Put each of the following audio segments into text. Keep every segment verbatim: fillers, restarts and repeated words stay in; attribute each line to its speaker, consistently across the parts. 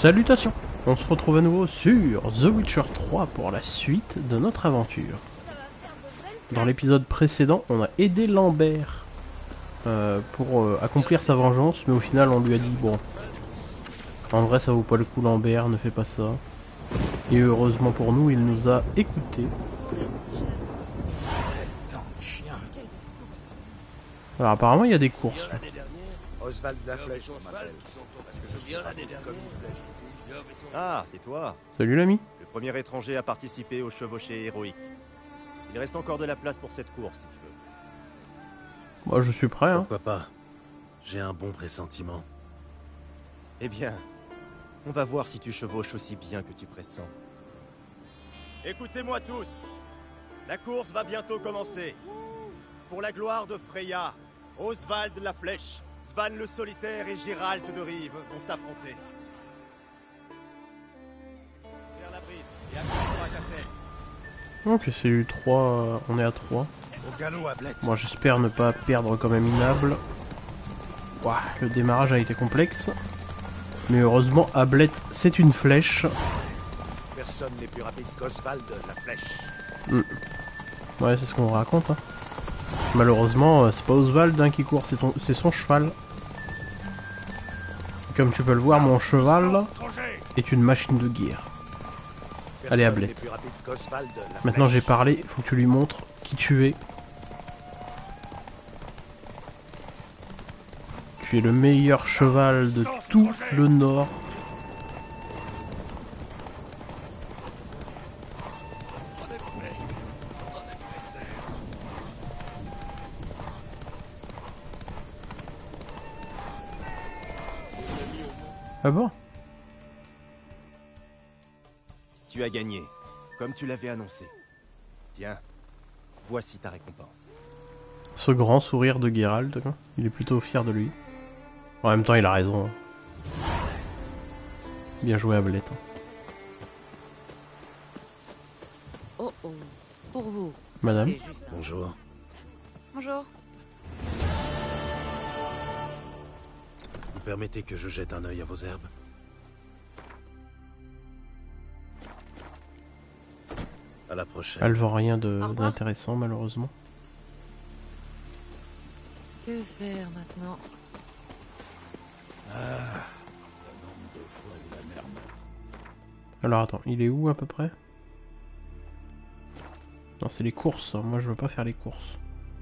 Speaker 1: Salutations! On se retrouve à nouveau sur The Witcher trois pour la suite de notre aventure. Dans l'épisode précédent, on a aidé Lambert euh, pour euh, accomplir sa vengeance, mais au final on lui a dit bon, en vrai ça vaut pas le coup Lambert, ne fais pas ça. Et heureusement pour nous, il nous a écoutés. Alors apparemment il y a des courses.
Speaker 2: Oswald la Flèche, on m'appelle. Parce que je suis comme une flèche. Ah, c'est toi.
Speaker 1: Salut l'ami.
Speaker 2: Le premier étranger à participer au chevauché héroïque. Il reste encore de la place pour cette course, si tu veux.
Speaker 1: Moi je suis prêt, hein.
Speaker 3: Pourquoi pas? J'ai un bon pressentiment.
Speaker 2: Eh bien, on va voir si tu chevauches aussi bien que tu pressens. Écoutez-moi tous. La course va bientôt commencer. Pour la gloire de Freya, Oswald la Flèche, Svan le Solitaire et Gérald de Rive vont s'affronter. Faire la bride et accroche-toi à Cassel.
Speaker 1: Ok, c'est eu trois, on est à trois.
Speaker 3: Au galop, Ablette.
Speaker 1: Moi j'espère ne pas perdre comme minable. Ouah, le démarrage a été complexe. Mais heureusement, Ablette c'est une flèche.
Speaker 3: Personne n'est plus rapide qu'Oswald la Flèche.
Speaker 1: Mm. Ouais, c'est ce qu'on raconte. Hein. Malheureusement, c'est pas Oswald hein, qui court, c'est son cheval. Et comme tu peux le voir, mon cheval est une machine de guerre. Allez, Ablette. Maintenant j'ai parlé, faut que tu lui montres qui tu es. Tu es le meilleur cheval de tout le Nord. Ah bon?
Speaker 2: Tu as gagné, comme tu l'avais annoncé. Tiens, voici ta récompense.
Speaker 1: Ce grand sourire de Geralt, il est plutôt fier de lui. En même temps, il a raison. Bien joué, Ablette.
Speaker 4: Oh oh, pour vous.
Speaker 1: Madame.
Speaker 3: Bonjour.
Speaker 4: Bonjour.
Speaker 3: Vous permettez que je jette un œil à vos herbes? À la prochaine.
Speaker 1: Elle vend rien d'intéressant, malheureusement.
Speaker 4: Que faire maintenant?
Speaker 3: Ah.
Speaker 1: Alors attends, il est où à peu près? Non, c'est les courses. Moi, je veux pas faire les courses.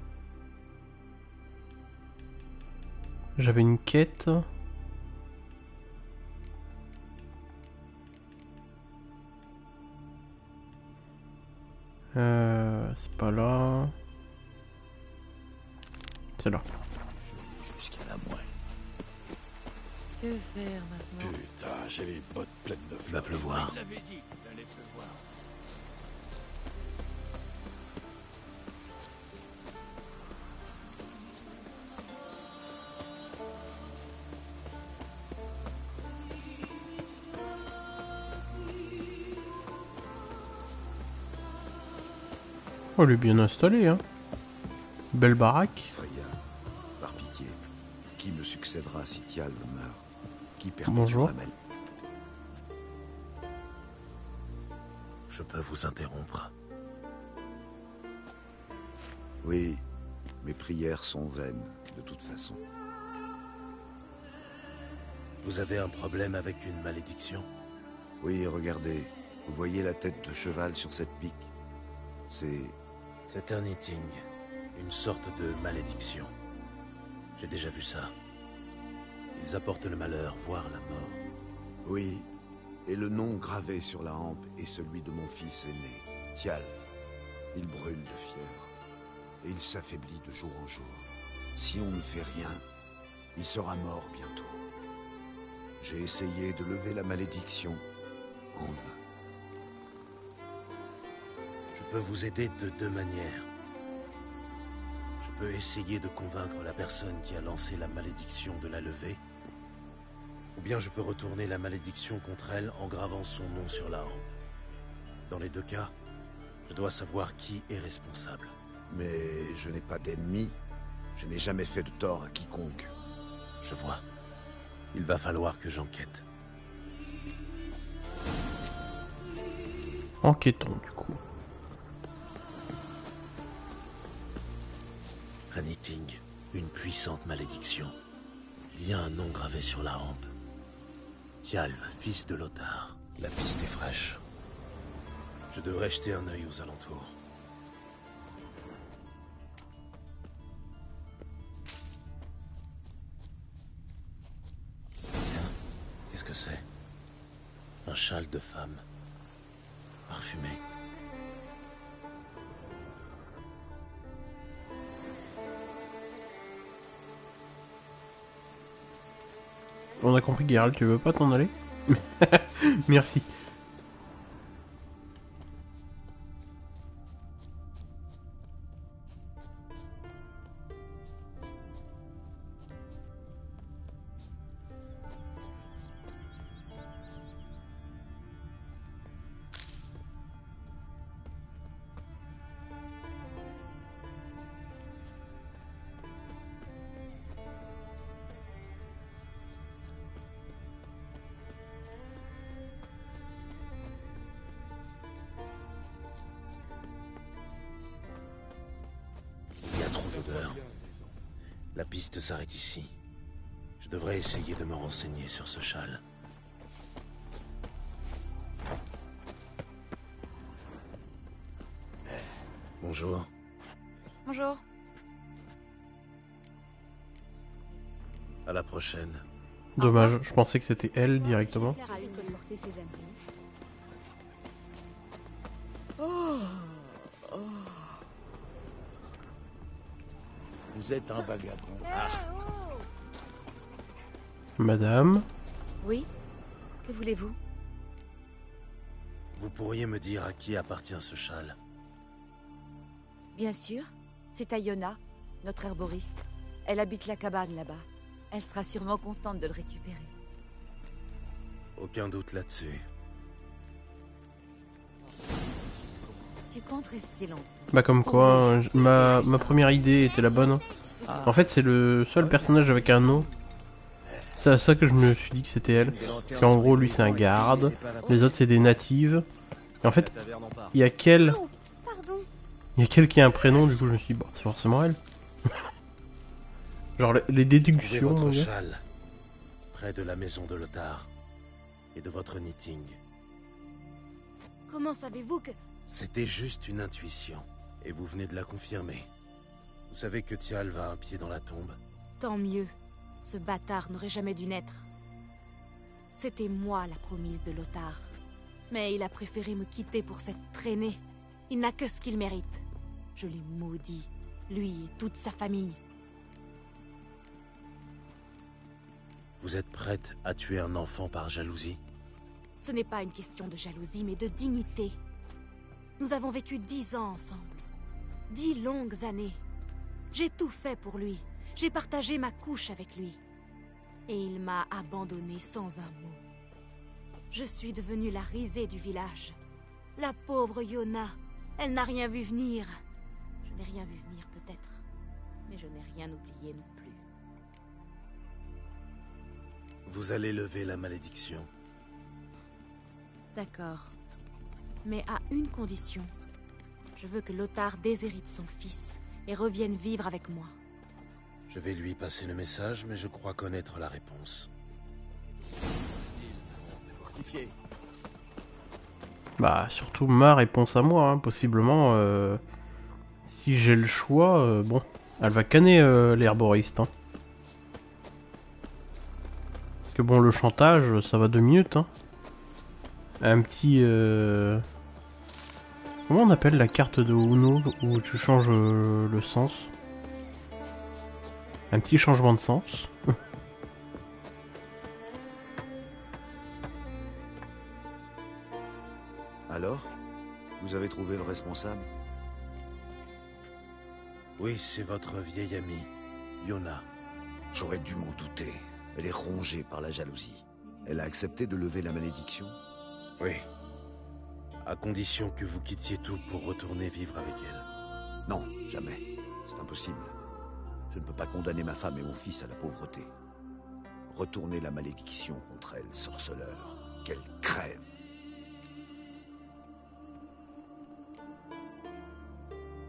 Speaker 1: J'avais une quête. Euh, c'est pas là. C'est là.
Speaker 3: Jusqu'à la moelle.
Speaker 4: Que faire maintenant?
Speaker 3: Putain, j'ai les bottes pleines de fleurs. Il va pleuvoir.
Speaker 5: Il avait dit qu'il allait pleuvoir.
Speaker 1: Oh, elle est bien installée, hein. Belle baraque.
Speaker 6: Freya, par pitié, qui me succédera si Thial meurt? Qui
Speaker 1: Bonjour.
Speaker 6: perpétuera Mel?
Speaker 3: Je peux vous interrompre?
Speaker 6: Oui, mes prières sont vaines, de toute façon.
Speaker 3: Vous avez un problème avec une malédiction?
Speaker 6: Oui, regardez, vous voyez la tête de cheval sur cette pique? C'est...
Speaker 3: C'est un eating, une sorte de malédiction. J'ai déjà vu ça. Ils apportent le malheur, voire la mort.
Speaker 6: Oui, et le nom gravé sur la hampe est celui de mon fils aîné, Thial. Il brûle de fièvre, et il s'affaiblit de jour en jour. Si on ne fait rien, il sera mort bientôt. J'ai essayé de lever la malédiction, en vain.
Speaker 3: Je peux vous aider de deux manières. Je peux essayer de convaincre la personne qui a lancé la malédiction de la lever, ou bien je peux retourner la malédiction contre elle en gravant son nom sur la hampe. Dans les deux cas, je dois savoir qui est responsable.
Speaker 6: Mais je n'ai pas d'ennemis, je n'ai jamais fait de tort à quiconque.
Speaker 3: Je vois. Il va falloir que j'enquête.
Speaker 1: Enquêtons du coup.
Speaker 3: Un Niting, une puissante malédiction. Il y a un nom gravé sur la hampe. Thialf, fils de Lothar. La piste est fraîche. Je devrais jeter un œil aux alentours. Tiens, qu'est-ce que c'est? Un châle de femme. Parfumé.
Speaker 1: On a compris, Geralt, tu veux pas t'en aller? Merci.
Speaker 3: Il y a trop d'odeur. La piste s'arrête ici. Je devrais essayer de me renseigner sur ce châle. Bonjour.
Speaker 4: Bonjour.
Speaker 3: À la prochaine.
Speaker 1: Dommage, je pensais que c'était elle directement.
Speaker 5: Vous êtes un vagabond. Ah,
Speaker 1: Madame.
Speaker 4: Oui? Que voulez-vous?
Speaker 3: Vous pourriez me dire à qui appartient ce châle?
Speaker 7: Bien sûr. C'est Ayona, notre herboriste. Elle habite la cabane là-bas. Elle sera sûrement contente de le récupérer.
Speaker 3: Aucun doute là-dessus.
Speaker 7: Tu comptes rester longtemps?
Speaker 1: Bah comme quoi, hein, j- ma, ma première idée était la bonne. En fait, c'est le seul personnage avec un nom. C'est à ça que je me suis dit que c'était elle. Parce qu'en gros, lui c'est un garde, les autres c'est des natives. Et en fait, il y a qu'elle... Il y a qu'elle qui a un prénom, du coup je me suis dit, bon, c'est forcément elle. Genre les, les
Speaker 3: Trouvez
Speaker 1: déductions, mon
Speaker 3: votre
Speaker 1: gars.
Speaker 3: châle, près de la maison de Lothar, et de votre Niting.
Speaker 8: Comment savez-vous que...
Speaker 3: C'était juste une intuition, et vous venez de la confirmer. Vous savez que Thialf a un pied dans la tombe?
Speaker 8: Tant mieux. Ce bâtard n'aurait jamais dû naître. C'était moi la promise de Lothar. Mais il a préféré me quitter pour cette traînée. Il n'a que ce qu'il mérite. Je l'ai maudit, lui et toute sa famille.
Speaker 3: Vous êtes prête à tuer un enfant par jalousie?
Speaker 8: Ce n'est pas une question de jalousie, mais de dignité. Nous avons vécu dix ans ensemble. Dix longues années. J'ai tout fait pour lui. J'ai partagé ma couche avec lui. Et il m'a abandonné sans un mot. Je suis devenue la risée du village. La pauvre Yona, elle n'a rien vu venir. Je n'ai rien vu venir peut-être, mais je n'ai rien oublié non plus.
Speaker 3: Vous allez lever la malédiction.
Speaker 8: D'accord. Mais à une condition. Je veux que Lothar déshérite son fils et revienne vivre avec moi.
Speaker 3: Je vais lui passer le message, mais je crois connaître la réponse.
Speaker 5: fortifié.
Speaker 1: Bah surtout ma réponse à moi, hein. Possiblement, euh, si j'ai le choix, euh, bon, elle va canner euh, l'herboriste. Hein. Parce que bon, le chantage, ça va deux minutes. Hein. Un petit... Euh... Comment on appelle la carte de Uno où tu changes euh, le sens? Un petit changement de sens.
Speaker 6: Alors, vous avez trouvé le responsable?
Speaker 3: Oui, c'est votre vieille amie, Yona.
Speaker 6: J'aurais dû m'en douter. Elle est rongée par la jalousie. Elle a accepté de lever la malédiction?
Speaker 3: Oui. À condition que vous quittiez tout pour retourner vivre avec elle.
Speaker 6: Non, jamais. C'est impossible. Je ne peux pas condamner ma femme et mon fils à la pauvreté. Retournez la malédiction contre elle, sorceleur. Qu'elle crève.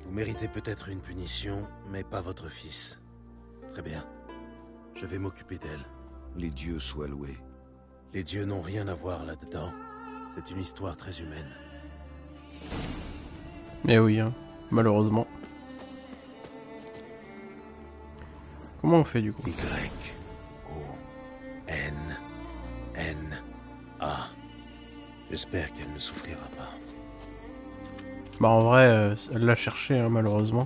Speaker 3: Vous méritez peut-être une punition, mais pas votre fils. Très bien. Je vais m'occuper d'elle.
Speaker 6: Les dieux soient loués.
Speaker 3: Les dieux n'ont rien à voir là-dedans. C'est une histoire très humaine.
Speaker 1: Mais oui, hein, malheureusement. Comment on fait du coup?
Speaker 3: Y O N N A. J'espère qu'elle ne souffrira pas.
Speaker 1: Bah en vrai, euh, elle l'a cherché, hein, malheureusement.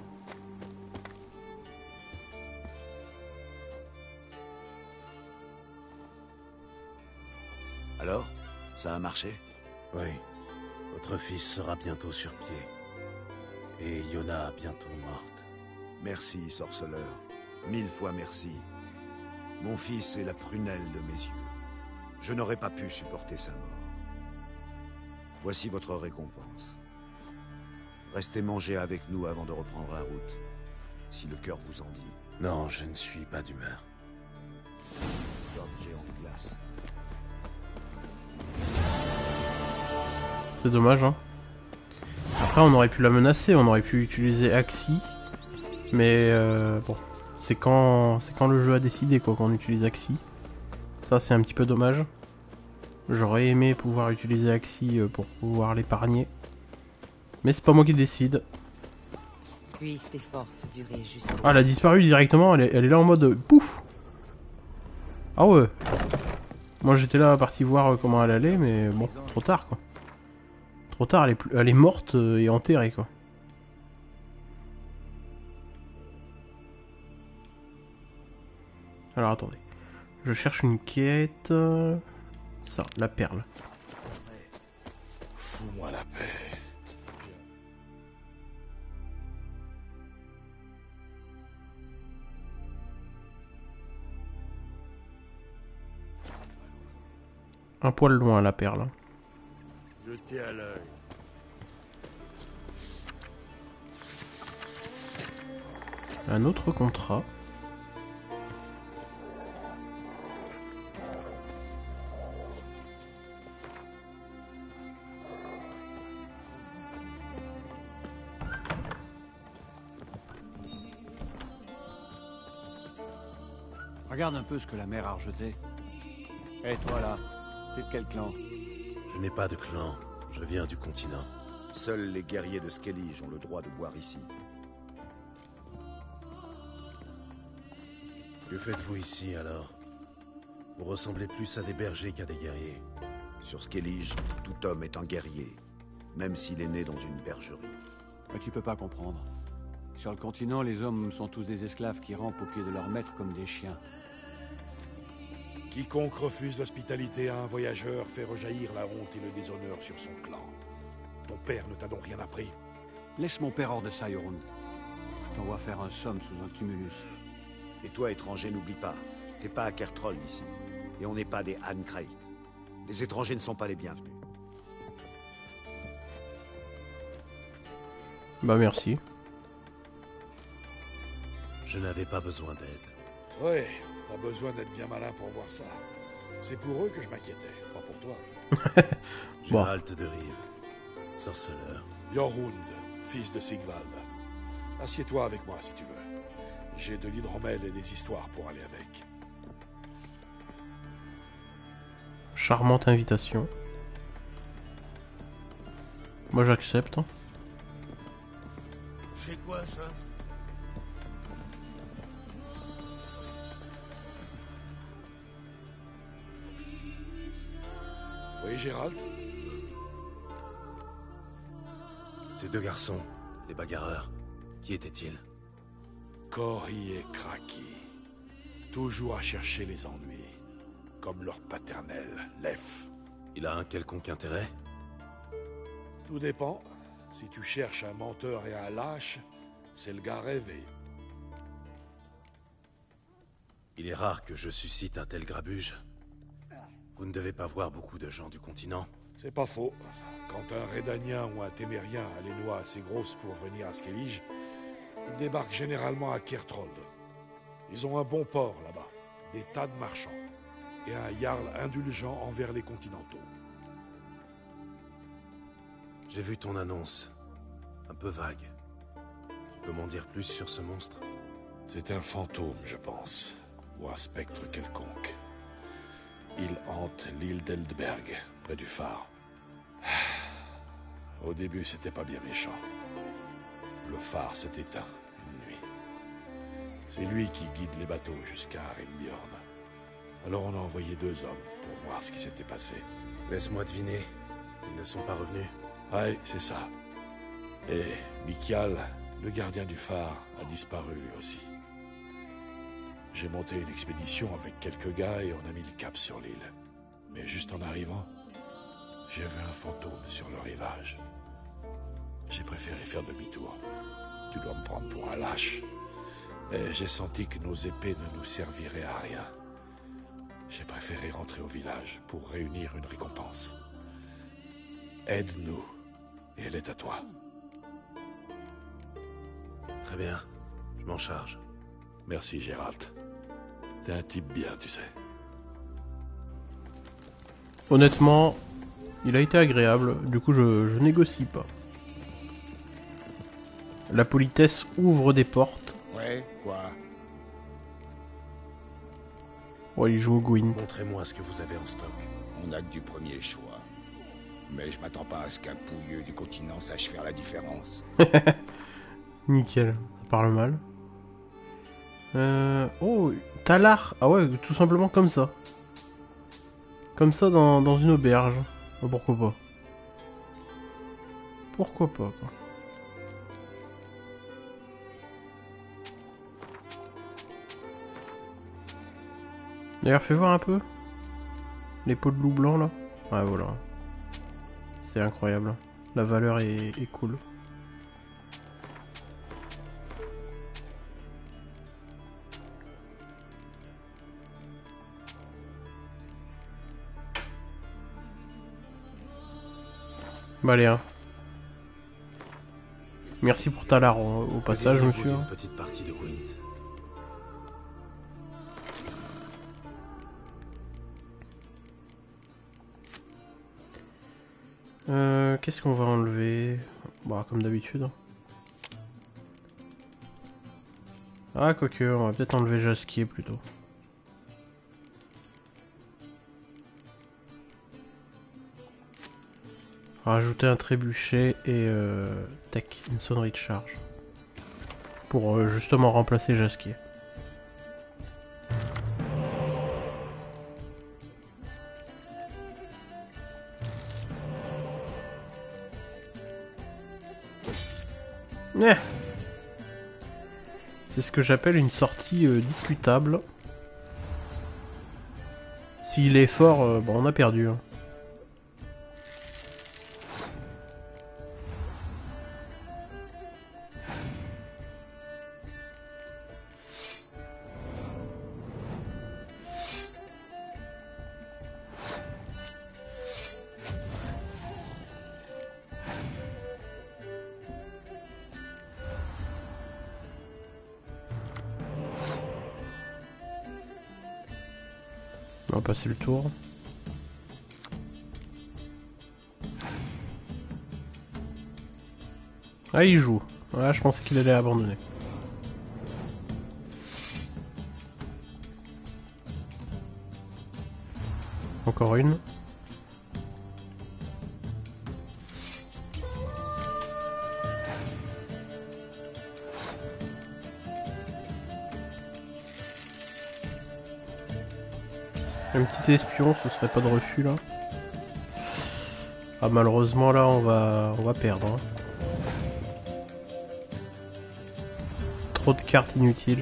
Speaker 6: Alors, ça a marché?
Speaker 3: Oui. Votre fils sera bientôt sur pied. Et Yona bientôt morte.
Speaker 6: Merci, sorceleur. Mille fois merci. Mon fils est la prunelle de mes yeux. Je n'aurais pas pu supporter sa mort. Voici votre récompense. Restez manger avec nous avant de reprendre la route, si le cœur vous en dit.
Speaker 3: Non, je ne suis pas d'humeur.
Speaker 6: Histoire de géant de glace.
Speaker 1: C'est dommage, hein. Après, on aurait pu la menacer, on aurait pu utiliser Axie. Mais euh, bon, c'est quand, c'est quand le jeu a décidé quoi qu'on utilise Axie. Ça, c'est un petit peu dommage. J'aurais aimé pouvoir utiliser Axie pour pouvoir l'épargner. Mais c'est pas moi qui décide.
Speaker 7: Puisse tes forces durer jusqu'au...
Speaker 1: Ah, elle a disparu directement, elle est, elle est là en mode pouf. Ah ouais. Moi j'étais là parti voir comment elle allait, mais bon, trop tard quoi. Trop tard, elle est, plus, elle est morte et enterrée quoi. Alors attendez. Je cherche une quête. Ça, la perle.
Speaker 5: Fous-moi la paix.
Speaker 1: Un poil loin la perle.
Speaker 5: Jetez à l'œil.
Speaker 1: Un autre contrat.
Speaker 9: Regarde un peu ce que la mer a rejeté. Et toi là, t'es de quel clan?
Speaker 3: Je n'ai pas de clan. Je viens du continent.
Speaker 6: Seuls les guerriers de Skellige ont le droit de boire ici.
Speaker 3: Que faites-vous ici alors? Vous ressemblez plus à des bergers qu'à des guerriers.
Speaker 6: Sur Skellige, tout homme est un guerrier, même s'il est né dans une bergerie.
Speaker 9: Mais tu peux pas comprendre. Sur le continent, les hommes sont tous des esclaves qui rampent au pied de leur maître comme des chiens.
Speaker 5: Quiconque refuse l'hospitalité à un voyageur fait rejaillir la honte et le déshonneur sur son clan. Ton père ne t'a donc rien appris?
Speaker 9: Laisse mon père hors de ça, Yorund. Je t'envoie faire un somme sous un tumulus.
Speaker 6: Et toi, étranger, n'oublie pas, t'es pas à Kertroll ici. Et on n'est pas des Hancraig. Les étrangers ne sont pas les bienvenus.
Speaker 1: Bah merci.
Speaker 3: Je n'avais pas besoin d'aide.
Speaker 5: Ouais, pas besoin d'être bien malin pour voir ça. C'est pour eux que je m'inquiétais, pas pour toi.
Speaker 1: Bon.
Speaker 3: Geralt de Rive, sorceleur.
Speaker 5: Jorund, fils de Sigvald. Assieds-toi avec moi si tu veux. J'ai de l'hydromel et des histoires pour aller avec.
Speaker 1: Charmante invitation. Moi j'accepte.
Speaker 5: C'est quoi ça? Oui, Gérald?
Speaker 3: Ces deux garçons, les bagarreurs, qui étaient-ils?
Speaker 5: Cori et Kraki. Toujours à chercher les ennuis. Comme leur paternel, Lef.
Speaker 3: Il a un quelconque intérêt?
Speaker 5: Tout dépend. Si tu cherches un menteur et un lâche, c'est le gars rêvé.
Speaker 3: Il est rare que je suscite un tel grabuge. Vous ne devez pas voir beaucoup de gens du continent.
Speaker 5: C'est pas faux. Quand un Rédanien ou un Témérien a les noix assez grosses pour venir à Skellige, ils débarquent généralement à Kertrold. Ils ont un bon port là-bas, des tas de marchands, et un jarl indulgent envers les continentaux.
Speaker 3: J'ai vu ton annonce. Un peu vague. peux m'en dire plus sur ce monstre?
Speaker 5: C'est un fantôme, je pense. Ou un spectre quelconque. Il hante l'île d'Eldberg, près du phare. Au début, c'était pas bien méchant. Le phare s'est éteint une nuit. C'est lui qui guide les bateaux jusqu'à Arinbjorn. Alors on a envoyé deux hommes pour voir ce qui s'était passé.
Speaker 3: Laisse-moi deviner. Ils ne sont pas revenus?
Speaker 5: Ouais, c'est ça. Et Mikael, le gardien du phare, a disparu lui aussi. J'ai monté une expédition avec quelques gars et on a mis le cap sur l'île. Mais juste en arrivant, j'ai vu un fantôme sur le rivage. J'ai préféré faire demi-tour. Tu dois me prendre pour un lâche. Mais j'ai senti que nos épées ne nous serviraient à rien. J'ai préféré rentrer au village pour réunir une récompense. Aide-nous, et elle est à toi.
Speaker 3: Très bien, je m'en charge.
Speaker 5: Merci, Geralt. T'es un type bien, tu sais.
Speaker 1: Honnêtement, il a été agréable, du coup je, je négocie pas. La politesse ouvre des portes.
Speaker 10: Ouais, quoi?
Speaker 1: Ouais, il joue au Gwent.
Speaker 3: Montrez-moi ce que vous avez en stock.
Speaker 10: On a que du premier choix. Mais je m'attends pas à ce qu'un pouilleux du continent sache faire la différence.
Speaker 1: Nickel, ça parle mal. Euh... Oh, Talar. Ah ouais, tout simplement comme ça. Comme ça dans, dans une auberge. Oh, pourquoi pas. Pourquoi pas, quoi. D'ailleurs, fais voir un peu. Les peaux de loup blanc, là. Ouais, voilà. C'est incroyable. La valeur est, est cool. Bah allez, hein. Merci pour ta lard au, au passage, monsieur.
Speaker 3: Une petite partie de Gwent.
Speaker 1: Euh, Qu'est-ce qu'on va enlever? Bah, comme d'habitude. Ah, quoique, on va peut-être enlever Jasquier plutôt. Rajouter un trébuchet et euh, tech, une sonnerie de charge. Pour euh, justement remplacer Jasquier. Eh. C'est ce que j'appelle une sortie euh, discutable. S'il est fort, euh, bon, on a perdu. Hein. On va passer le tour. Ah, il joue. Voilà, je pensais qu'il allait abandonner. Encore une. Un petit espion, ce serait pas de refus là. Ah, malheureusement là on va on va perdre. Hein. Trop de cartes inutiles.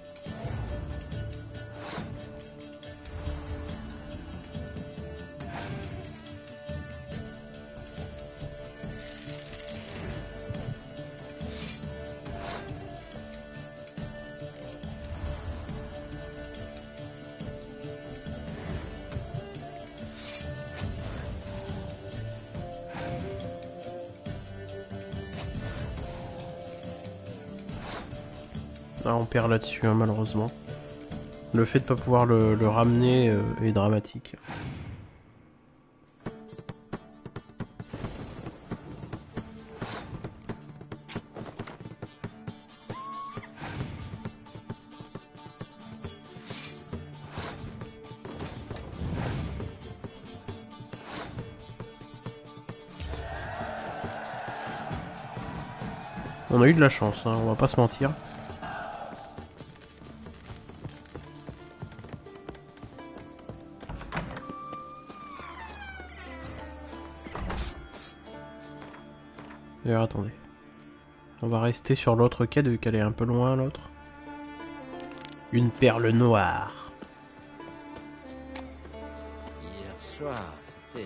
Speaker 1: Ah, on perd là-dessus, hein, malheureusement. Le fait de pas pouvoir le, le ramener euh, est dramatique. On a eu de la chance, hein, on va pas se mentir. D'ailleurs, attendez. On va rester sur l'autre quai vu qu'elle est un peu loin, l'autre. Une perle noire.
Speaker 11: Hier soir, c'était...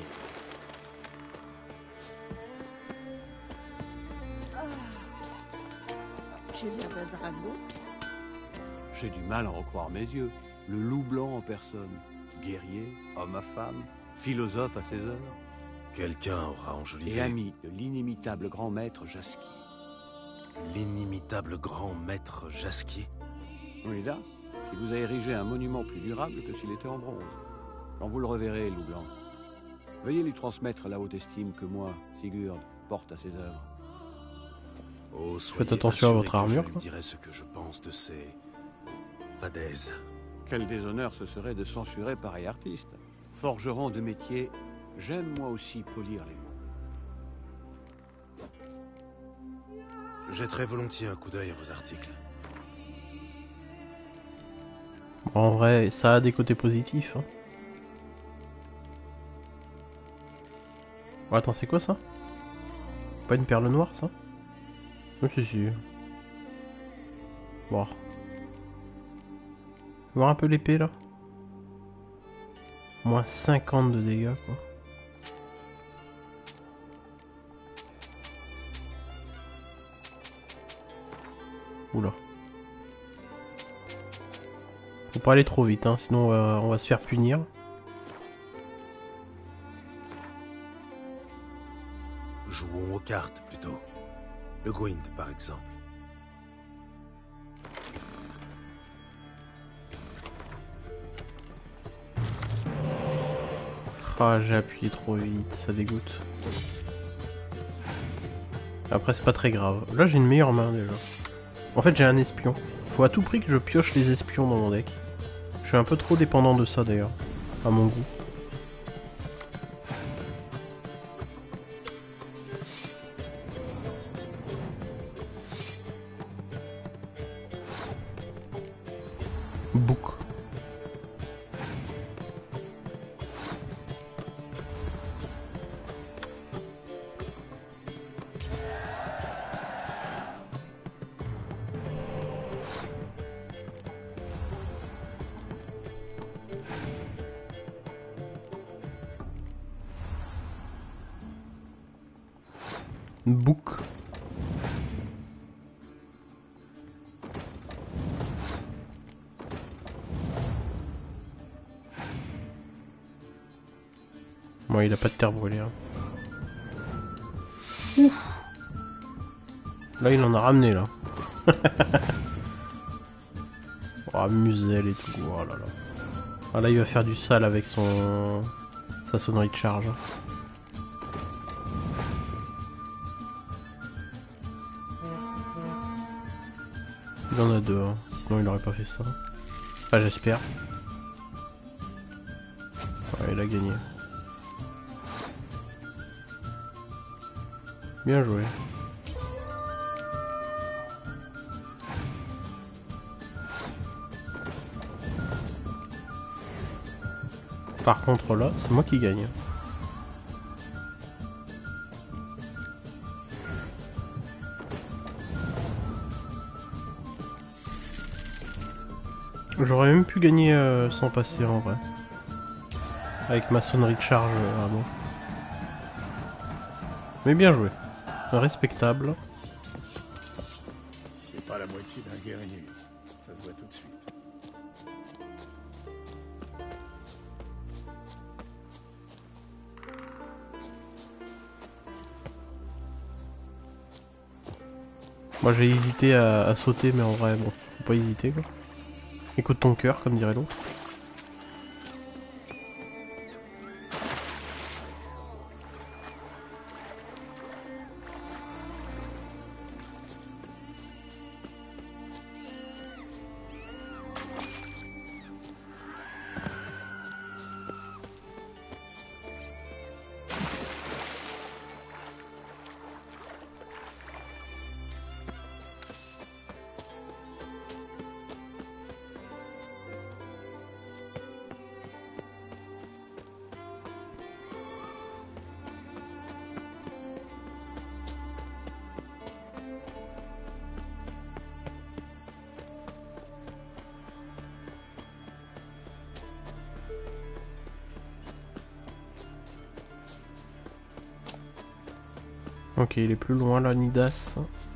Speaker 12: Julien Beldrago.
Speaker 9: J'ai du mal à en croire mes yeux. Le loup blanc en personne. Guerrier, homme à femme, philosophe à ses heures.
Speaker 3: Quelqu'un aura enjolivé.
Speaker 9: Et ami de l'inimitable grand maître Jasquier.
Speaker 3: L'inimitable grand maître Jasquier?
Speaker 9: Oui, là, qui vous a érigé un monument plus durable que s'il était en bronze. Quand vous le reverrez, loup blanc, veuillez lui transmettre la haute estime que moi, Sigurd, porte à ses œuvres.
Speaker 3: Oh,
Speaker 1: faites attention à votre armure.
Speaker 3: Je lui dirai ce que je pense de ces fadaises.
Speaker 9: Quel déshonneur ce serait de censurer pareil artiste. Forgeron de métier, j'aime moi aussi polir les mots.
Speaker 3: Je jetterai volontiers un coup d'œil à vos articles.
Speaker 1: En vrai, ça a des côtés positifs. Hein. Oh, attends, c'est quoi ça? Pas une perle noire, ça? Non, si, si. Bon. Voir un peu l'épée, là. Moins cinquante de dégâts, quoi. Oula. Faut pas aller trop vite, hein, sinon on va, on va se faire punir.
Speaker 3: Jouons aux cartes, plutôt. Le Gwent, par exemple.
Speaker 1: Ah, j'ai appuyé trop vite, ça dégoûte. Après, c'est pas très grave. Là, j'ai une meilleure main, déjà. En fait, j'ai un espion. Faut à tout prix que je pioche les espions dans mon deck. Je suis un peu trop dépendant de ça, d'ailleurs. À mon goût. Book. Book. Bon, il a pas de terre brûlée. Hein. Ouf. Là, il en a ramené, là. Oh, muselle et tout. Oh là là. Ah, là, il va faire du sale avec son... sa sonnerie de charge. Il en a deux, hein. Sinon il aurait pas fait ça. Enfin, j'espère. Ouais, il a gagné. Bien joué. Par contre là, c'est moi qui gagne. J'aurais même pu gagner euh, sans passer en vrai. Avec ma sonnerie de charge euh, avant. Mais bien joué. Respectable.
Speaker 5: C'est pas la moitié d'un guerrier. Ça se voit tout de suite.
Speaker 1: Moi j'ai hésité à, à sauter, mais en vrai, bon, faut pas hésiter quoi. Écoute ton cœur, comme dirait l'autre. Ok, il est plus loin là, Nidas.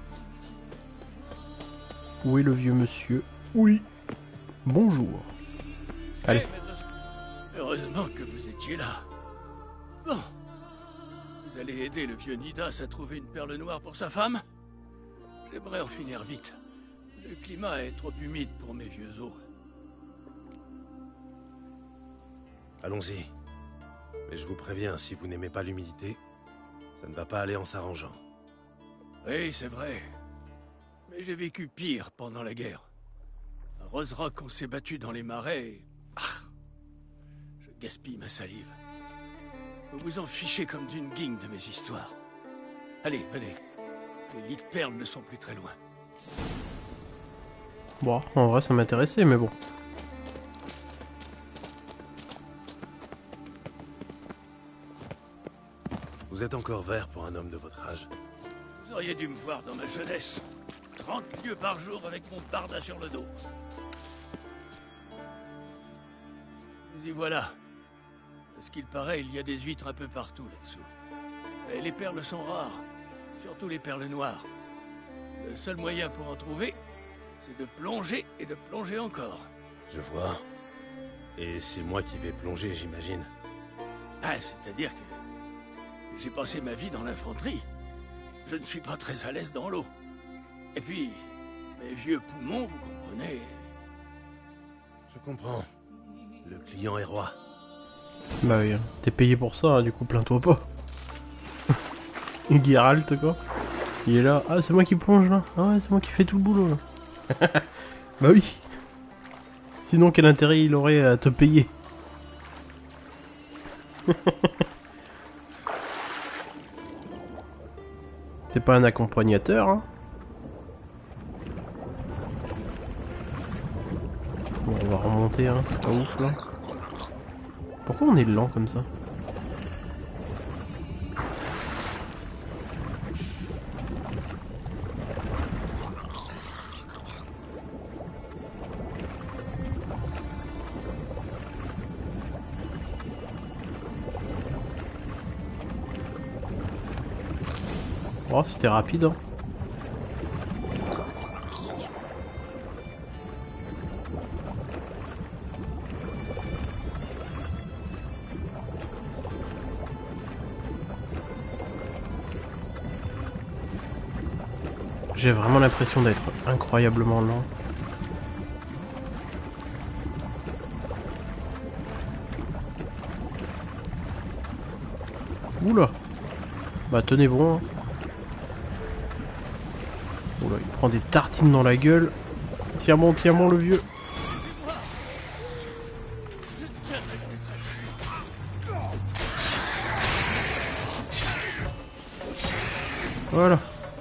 Speaker 1: Où est le vieux monsieur? Oui. Bonjour. Allez.
Speaker 13: Hey, maître... Heureusement que vous étiez là. Bon. Vous allez aider le vieux Nidas à trouver une perle noire pour sa femme? J'aimerais en finir vite. Le climat est trop humide pour mes vieux os.
Speaker 3: Allons-y. Mais je vous préviens, si vous n'aimez pas l'humidité, ça ne va pas aller en s'arrangeant.
Speaker 13: Oui, c'est vrai. Mais j'ai vécu pire pendant la guerre. À Roserock, on s'est battu dans les marais et... Ah, je gaspille ma salive. Vous vous en fichez comme d'une guigne de mes histoires. Allez, venez. Les lits de perles ne sont plus très loin.
Speaker 1: Bon, en vrai ça m'intéressait, mais bon.
Speaker 3: Vous êtes encore vert pour un homme de votre âge.
Speaker 13: Vous auriez dû me voir dans ma jeunesse. trente lieues par jour avec mon barda sur le dos. Mais y voilà. À ce qu'il paraît, il y a des huîtres un peu partout là-dessous. Mais les perles sont rares. Surtout les perles noires. Le seul moyen pour en trouver, c'est de plonger et de plonger encore.
Speaker 3: Je vois. Et c'est moi qui vais plonger, j'imagine.
Speaker 13: Ah, c'est-à-dire que j'ai passé ma vie dans l'infanterie. Je ne suis pas très à l'aise dans l'eau. Et puis, mes vieux poumons, vous comprenez.
Speaker 3: Je comprends. Le client est roi.
Speaker 1: Bah oui, t'es payé pour ça, hein, du coup plains-toi pas. Geralt quoi. Il est là, ah c'est moi qui plonge là, ah ouais c'est moi qui fais tout le boulot là. Bah oui. Sinon quel intérêt il aurait à te payer? T'es pas un accompagnateur hein? Bon on va remonter hein, c'est pas ouf là. Pourquoi on est lent comme ça? Oh, c'était rapide. Hein. J'ai vraiment l'impression d'être incroyablement lent. Oula. Bah tenez bon. Hein. Oula, il prend des tartines dans la gueule. Tiens bon, tiens bon le vieux. Voilà.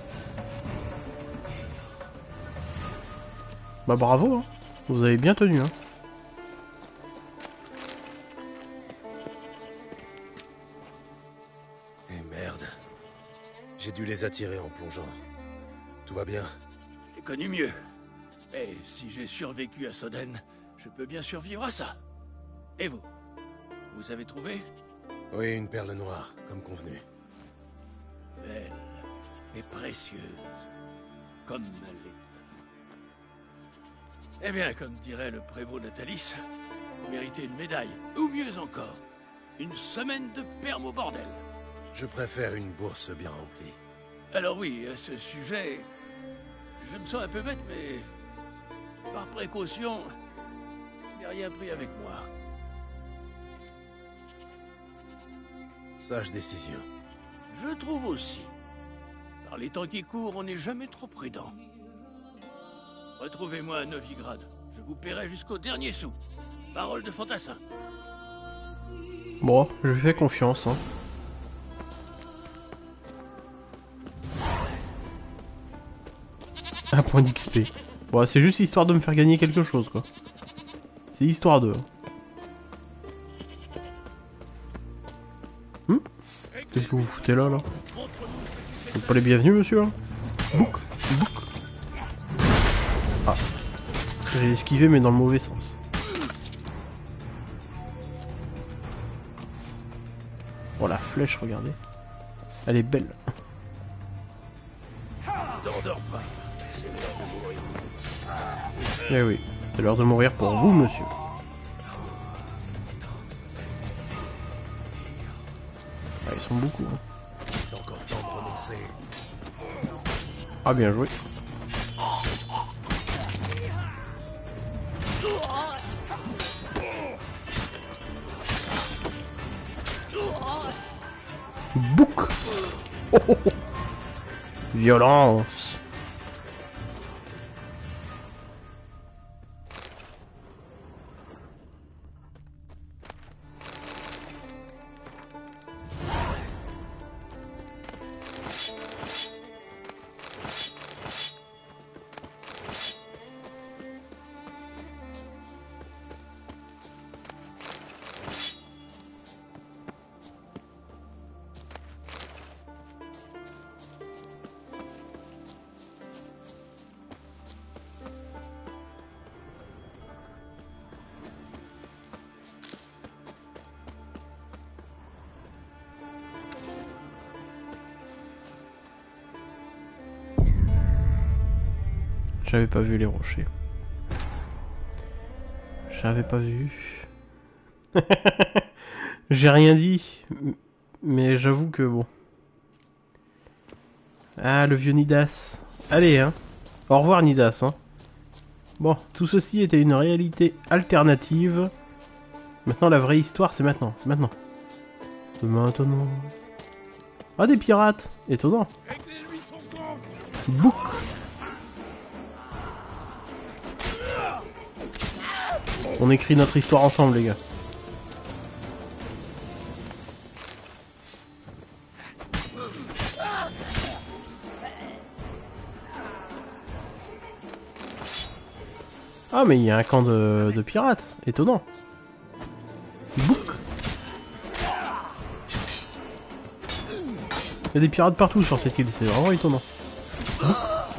Speaker 1: Bah bravo, hein. Vous avez bien tenu. Hein.
Speaker 3: Eh merde. J'ai dû les attirer en plongeant. Tout va bien?
Speaker 13: J'ai connu mieux. Mais si j'ai survécu à Soden, je peux bien survivre à ça. Et vous? Vous avez trouvé?
Speaker 3: Oui, une perle noire, comme convenu.
Speaker 13: Belle et précieuse. Comme l'état. Eh bien, comme dirait le prévôt Natalis, vous méritez une médaille, ou mieux encore, une semaine de perme au bordel.
Speaker 3: Je préfère une bourse bien remplie.
Speaker 13: Alors oui, à ce sujet, je me sens un peu bête, mais par précaution, je n'ai rien pris avec moi.
Speaker 3: Sage décision.
Speaker 13: Je trouve aussi. Par les temps qui courent, on n'est jamais trop prudent. Retrouvez-moi à Novigrad. Je vous paierai jusqu'au dernier sou. Parole de fantassin.
Speaker 1: Bon, je lui fais confiance. Hein. Un point d'X P. Bon, c'est juste histoire de me faire gagner quelque chose, quoi. C'est histoire de... Hmm? Qu'est-ce que vous foutez là, là? Vous n'êtes pas les bienvenus, monsieur, hein? Bouc, bouc. Ah. J'ai esquivé, mais dans le mauvais sens. Oh, la flèche, regardez. Elle est belle.
Speaker 13: m'endors pas. C'est l'heure de mourir.
Speaker 1: Eh oui, c'est l'heure de mourir pour vous, monsieur. Ah, ils sont beaucoup. Hein.
Speaker 3: Il est encore temps de renoncer.
Speaker 1: Ah, bien joué. Bouc. Oh, oh, oh. Violence. J'avais pas vu les rochers. J'avais pas vu. J'ai rien dit. Mais j'avoue que bon. Ah, le vieux Nidas. Allez, hein. Au revoir, Nidas, hein. Bon, tout ceci était une réalité alternative. Maintenant, la vraie histoire, c'est maintenant. C'est maintenant. Maintenant. Ah, des pirates. Étonnant. Bouc. On écrit notre histoire ensemble, les gars. Ah, mais il y a un camp de, de pirates. Étonnant. Bouc. Il y a des pirates partout sur cette île, c'est vraiment étonnant. Bouc.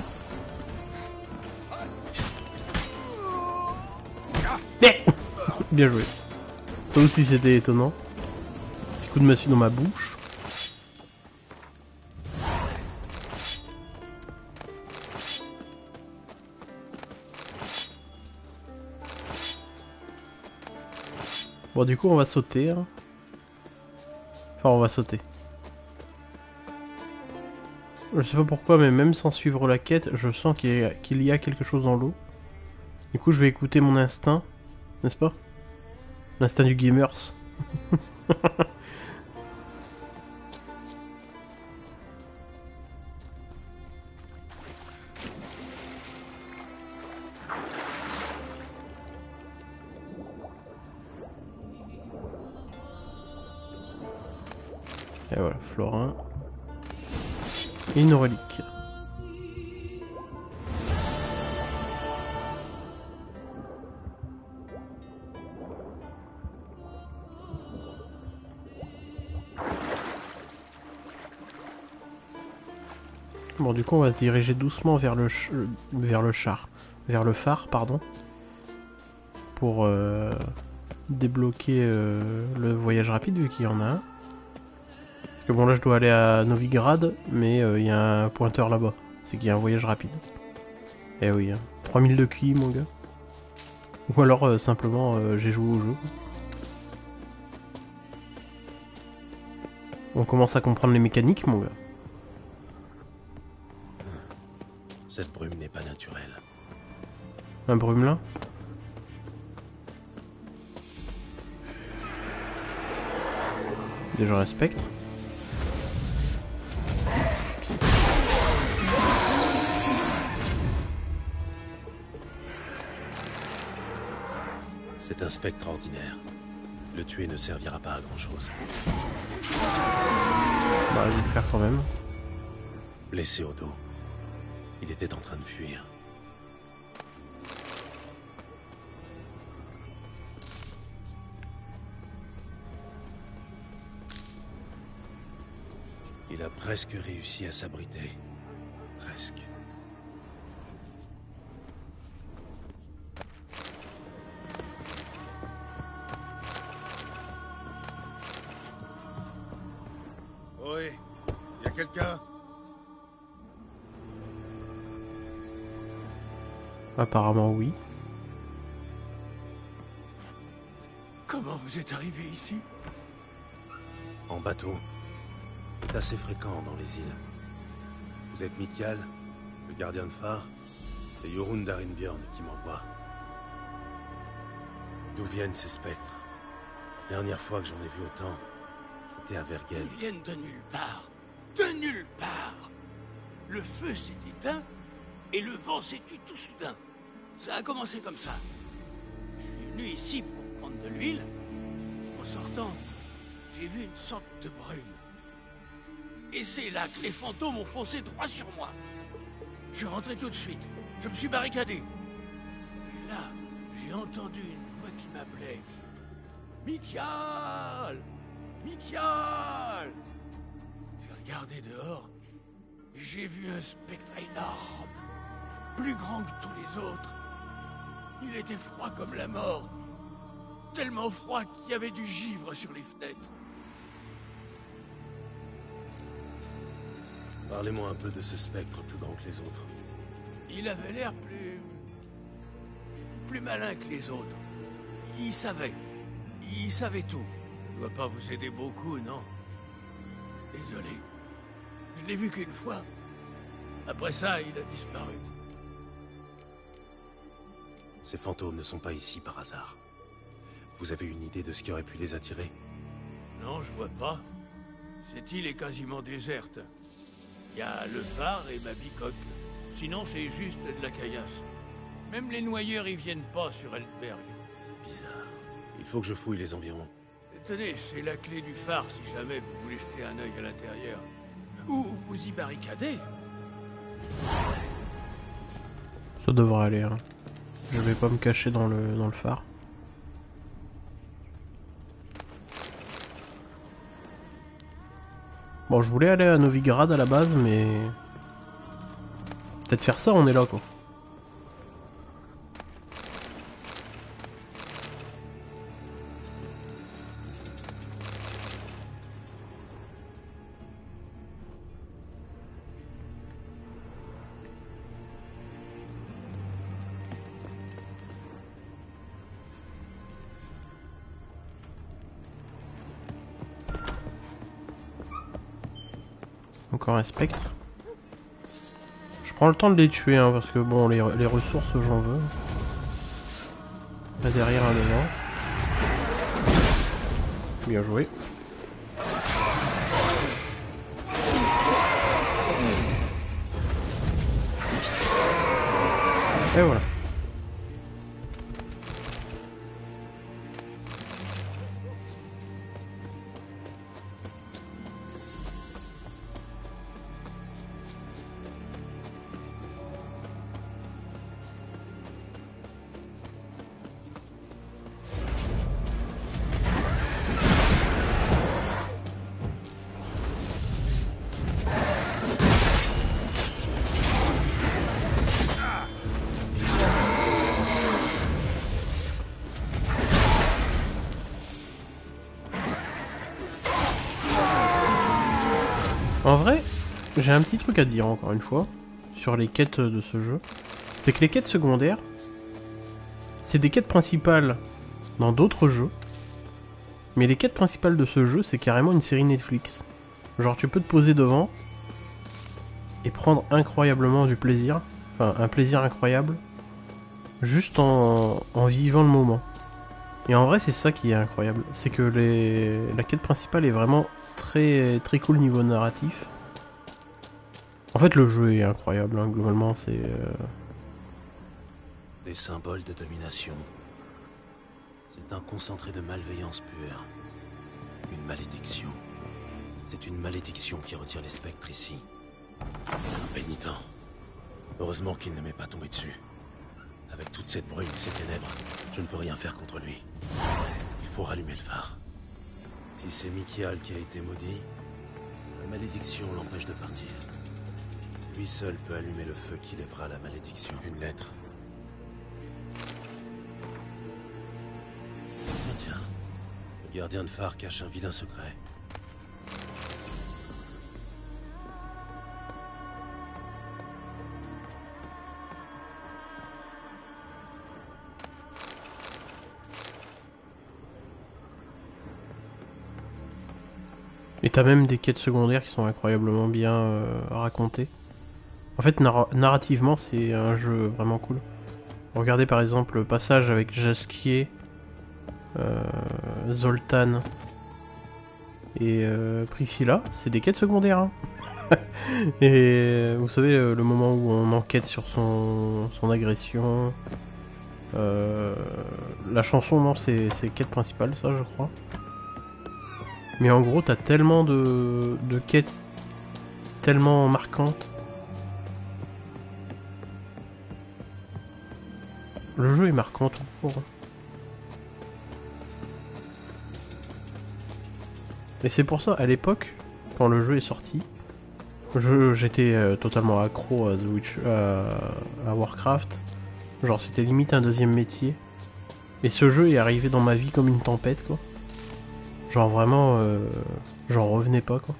Speaker 1: Bien joué. Ça aussi c'était étonnant. Petit coup de massue dans ma bouche. Bon, du coup on va sauter. Hein. Enfin on va sauter. Je sais pas pourquoi, mais même sans suivre la quête, je sens qu'il y a, qu'il y a quelque chose dans l'eau. Du coup je vais écouter mon instinct. N'est-ce pas? L'instinct du gamers. Et voilà, florin. Et une relique. Bon, du coup on va se diriger doucement vers le ch vers le char, vers le phare, pardon, pour euh, débloquer euh, le voyage rapide vu qu'il y en a un. Parce que bon là je dois aller à Novigrad, mais il euh, y a un pointeur là-bas, c'est qu'il y a un voyage rapide. Eh oui, hein. trois mille de Q I mon gars. Ou alors euh, simplement euh, j'ai joué au jeu. On commence à comprendre les mécaniques mon gars.
Speaker 3: Cette brume n'est pas naturelle.
Speaker 1: Un brumelin? Déjà un spectre.
Speaker 3: C'est un spectre ordinaire. Le tuer ne servira pas à grand chose.
Speaker 1: Bah, je vais le faire quand même.
Speaker 3: Blessé au dos. Il était en train de fuir. Il a presque réussi à s'abriter. Presque.
Speaker 5: Oui, y a quelqu'un?
Speaker 1: Apparemment oui.
Speaker 13: Comment vous êtes arrivé ici?
Speaker 3: En bateau. C'est assez fréquent dans les îles. Vous êtes Mikael, le gardien de phare, et Jorund d'Arinbjorn qui m'envoie. D'où viennent ces spectres? La dernière fois que j'en ai vu autant, c'était à Vergen.
Speaker 13: Ils viennent de nulle part. De nulle part. Le feu s'est éteint et le vent s'est tu tout soudain. Ça a commencé comme ça. Je suis venu ici pour prendre de l'huile. En sortant, j'ai vu une sorte de brume. Et c'est là que les fantômes ont foncé droit sur moi. Je suis rentré tout de suite. Je me suis barricadé. Et là, j'ai entendu une voix qui m'appelait. Mikael! Mikael! J'ai regardé dehors et j'ai vu un spectre énorme, plus grand que tous les autres. Il était froid comme la mort, tellement froid qu'il y avait du givre sur les fenêtres.
Speaker 3: Parlez-moi un peu de ce spectre plus grand que les autres.
Speaker 13: Il avait l'air plus... plus malin que les autres. Il savait. Il savait tout. Il ne doit pas vous aider beaucoup, non? Désolé. Je l'ai vu qu'une fois. Après ça, il a disparu.
Speaker 3: Ces fantômes ne sont pas ici par hasard. Vous avez une idée de ce qui aurait pu les attirer?
Speaker 13: Non, je vois pas. Cette île est quasiment déserte. Il y a le phare et ma bicoque. Sinon, c'est juste de la caillasse. Même les noyeurs y viennent pas sur Eldberg.
Speaker 3: Bizarre. Il faut que je fouille les environs.
Speaker 13: Tenez, c'est la clé du phare si jamais vous voulez jeter un œil à l'intérieur. Ou vous y barricadez.
Speaker 1: Ça devrait aller, hein. Je vais pas me cacher dans le, dans le phare. Bon, je voulais aller à Novigrad à la base, mais... peut-être faire ça, on est là, quoi. Encore un spectre. Je prends le temps de les tuer, hein, parce que bon, les, les ressources, j'en veux. Là derrière, un devant. Bien joué. Et voilà. En vrai, j'ai un petit truc à dire encore une fois sur les quêtes de ce jeu. C'est que les quêtes secondaires, c'est des quêtes principales dans d'autres jeux. Mais les quêtes principales de ce jeu, c'est carrément une série Netflix. Genre tu peux te poser devant et prendre incroyablement du plaisir. Enfin, un plaisir incroyable. Juste en, en vivant le moment. Et en vrai, c'est ça qui est incroyable. C'est que les... la quête principale est vraiment très très cool niveau narratif. En fait, le jeu est incroyable, hein. Globalement, c'est... Euh...
Speaker 3: Des symboles de domination. C'est un concentré de malveillance pure. Une malédiction. C'est une malédiction qui retire les spectres ici. Un pénitent. Heureusement qu'il ne m'est pas tombé dessus. Avec toute cette brume et ces ténèbres, je ne peux rien faire contre lui. Il faut rallumer le phare. Si c'est Mikael qui a été maudit, la malédiction l'empêche de partir. Lui seul peut allumer le feu qui lèvera la malédiction. Une lettre. Tiens, le gardien de phare cache un vilain secret.
Speaker 1: Et t'as même des quêtes secondaires qui sont incroyablement bien euh, racontées. En fait, narra narrativement, c'est un jeu vraiment cool. Regardez par exemple le passage avec Jaskier, euh, Zoltan et euh, Priscilla, c'est des quêtes secondaires. Hein. Et vous savez, le moment où on enquête sur son, son agression. Euh, la chanson, non, c'est quête principale, ça, je crois. Mais en gros, t'as tellement de, de quêtes tellement marquantes. Le jeu est marquant tout court. Et c'est pour ça, à l'époque, quand le jeu est sorti, j'étais euh, totalement accro à, The Witch, à, à Warcraft. Genre, c'était limite un deuxième métier. Et ce jeu est arrivé dans ma vie comme une tempête, quoi. Genre vraiment, euh, j'en revenais pas, quoi.